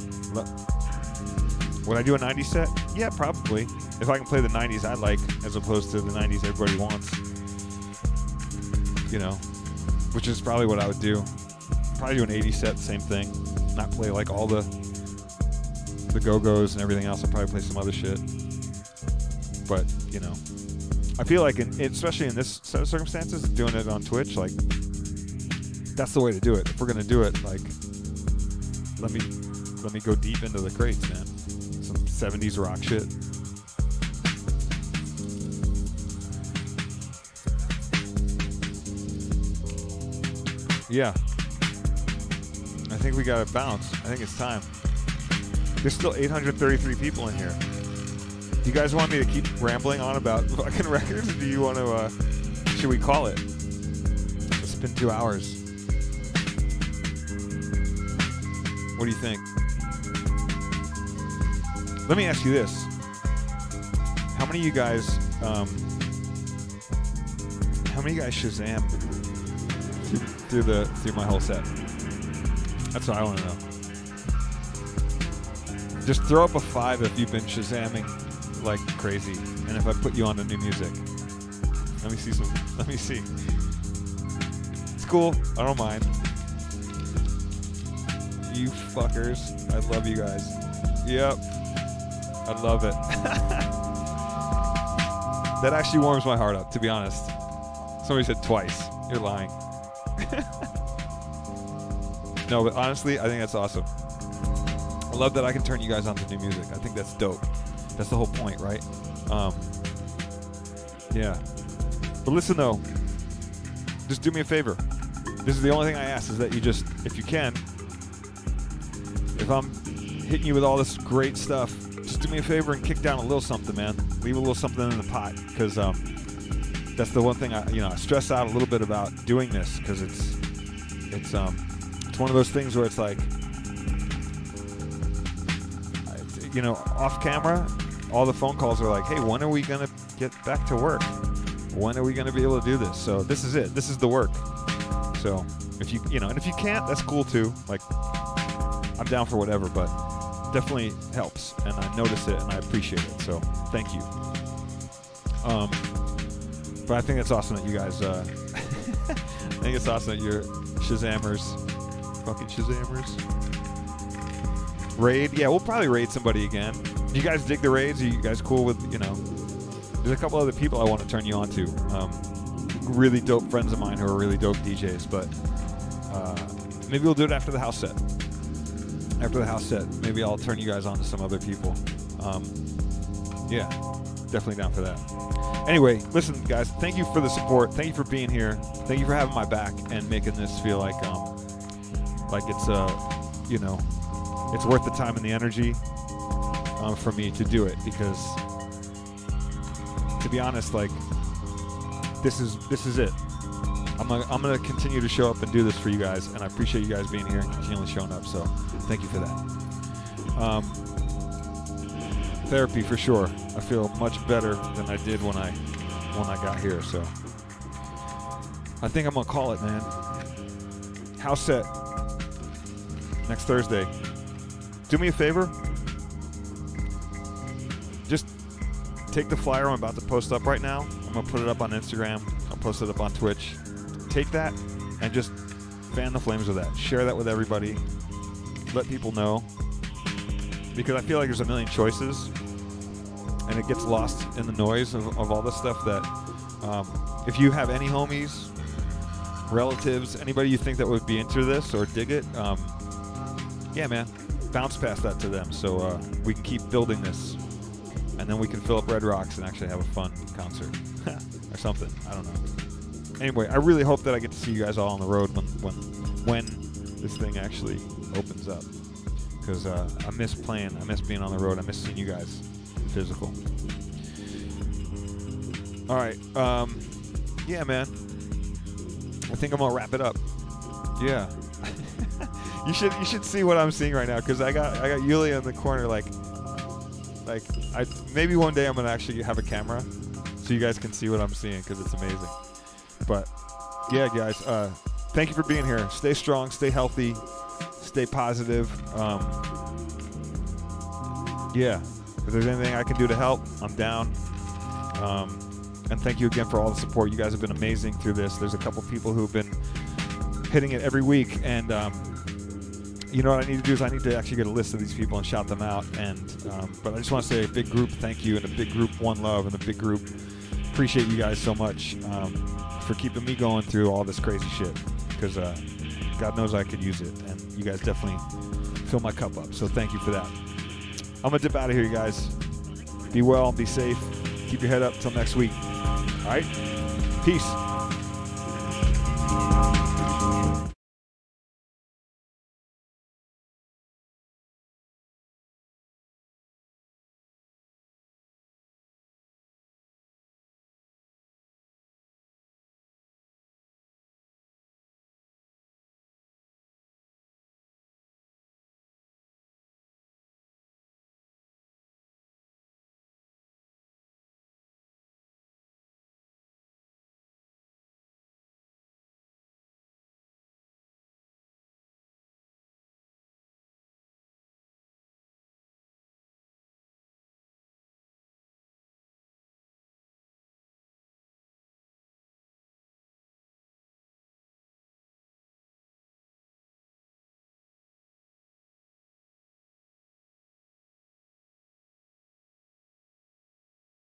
Lo- Would I do a nineties set? Yeah, probably. If I can play the nineties I like, as opposed to the nineties everybody wants. You know, which is probably what I would do. Probably do an eighties set, same thing. Not play like all the the Go-Go's and everything else. I'd probably play some other shit. But, you know, I feel like, in, especially in this set of circumstances, doing it on Twitch, like, that's the way to do it. If we're gonna do it, like, let me let me go deep into the crates, man. Some seventies rock shit. Yeah. I think we gotta bounce. I think it's time. There's still eight hundred thirty-three people in here. Do you guys want me to keep rambling on about fucking records? Or do you want to, uh, should we call it? It's been two hours. What do you think? Let me ask you this. How many of you guys, um, how many of you guys Shazam through, through the, through my whole set? That's what I want to know. Just throw up a five if you've been Shazamming like crazy, and if I put you on to new music. Let me see some. Let me see. It's cool. I don't mind. You fuckers. I love you guys. Yep. I love it. That actually warms my heart up, to be honest. Somebody said twice. You're lying. No, but honestly, I think that's awesome. I love that I can turn you guys on to new music. I think that's dope. That's the whole point, right? Um, yeah. But listen, though. Just do me a favor. This is the only thing I ask, is that you just, if you can, if I'm hitting you with all this great stuff, just do me a favor and kick down a little something, man. Leave a little something in the pot, because um, that's the one thing I, you know, I stress out a little bit about doing this, because it's, it's, um, it's one of those things where it's like, you know, off camera, all the phone calls are like, hey, when are we going to get back to work? When are we going to be able to do this? So this is it. This is the work. So if you, you know, and if you can't, that's cool too. Like, I'm down for whatever, but definitely helps. And I notice it and I appreciate it. So thank you. Um, but I think it's awesome that you guys, uh, I think it's awesome that you're Shazammers. Fucking Shazammers. Raid? Yeah, we'll probably raid somebody again. You guys dig the raids? Are you guys cool with, you know, there's a couple other people I want to turn you on to. Um, really dope friends of mine who are really dope D Js, but uh, maybe we'll do it after the house set. After the house set, maybe I'll turn you guys on to some other people. Um, yeah, definitely down for that. Anyway, listen, guys, thank you for the support. Thank you for being here. Thank you for having my back and making this feel like, um, like it's, uh, you know, it's worth the time and the energy um, for me to do it, because, to be honest, like, this is this is it. I'm gonna, I'm gonna continue to show up and do this for you guys, and I appreciate you guys being here and continually showing up. So thank you for that. Um, therapy for sure. I feel much better than I did when I when I got here. So I think I'm gonna call it, man. House set next Thursday. Do me a favor. Just take the flyer I'm about to post up right now. I'm going to put it up on Instagram. I'll post it up on Twitch. Take that and just fan the flames with that. Share that with everybody. Let people know. Because I feel like there's a million choices, and it gets lost in the noise of, of all this stuff that um, if you have any homies, relatives, anybody you think that would be into this or dig it, um, yeah, man. Bounce past that to them, so uh, we can keep building this, and then we can fill up Red Rocks and actually have a fun concert or something. I don't know. Anyway, I really hope that I get to see you guys all on the road when when when this thing actually opens up, because uh, I miss playing. I miss being on the road. I miss seeing you guys physical. All right, um, yeah, man. I think I'm gonna wrap it up. Yeah. You should you should see what I'm seeing right now, because I got I got Yulia in the corner, like like I maybe one day I'm gonna actually have a camera so you guys can see what I'm seeing, because it's amazing. But yeah, guys, uh, thank you for being here. Stay strong, stay healthy, stay positive. Um, yeah, if there's anything I can do to help, I'm down. Um, and thank you again for all the support. You guys have been amazing through this. There's a couple people who've been hitting it every week, and um, you know what I need to do is I need to actually get a list of these people and shout them out. And um, but I just want to say a big group thank you, and a big group one love, and a big group appreciate you guys so much um, for keeping me going through all this crazy shit, because uh, God knows I could use it, and you guys definitely fill my cup up. So thank you for that. I'm gonna dip out of here, you guys. Be well, be safe, keep your head up till next week. All right, peace.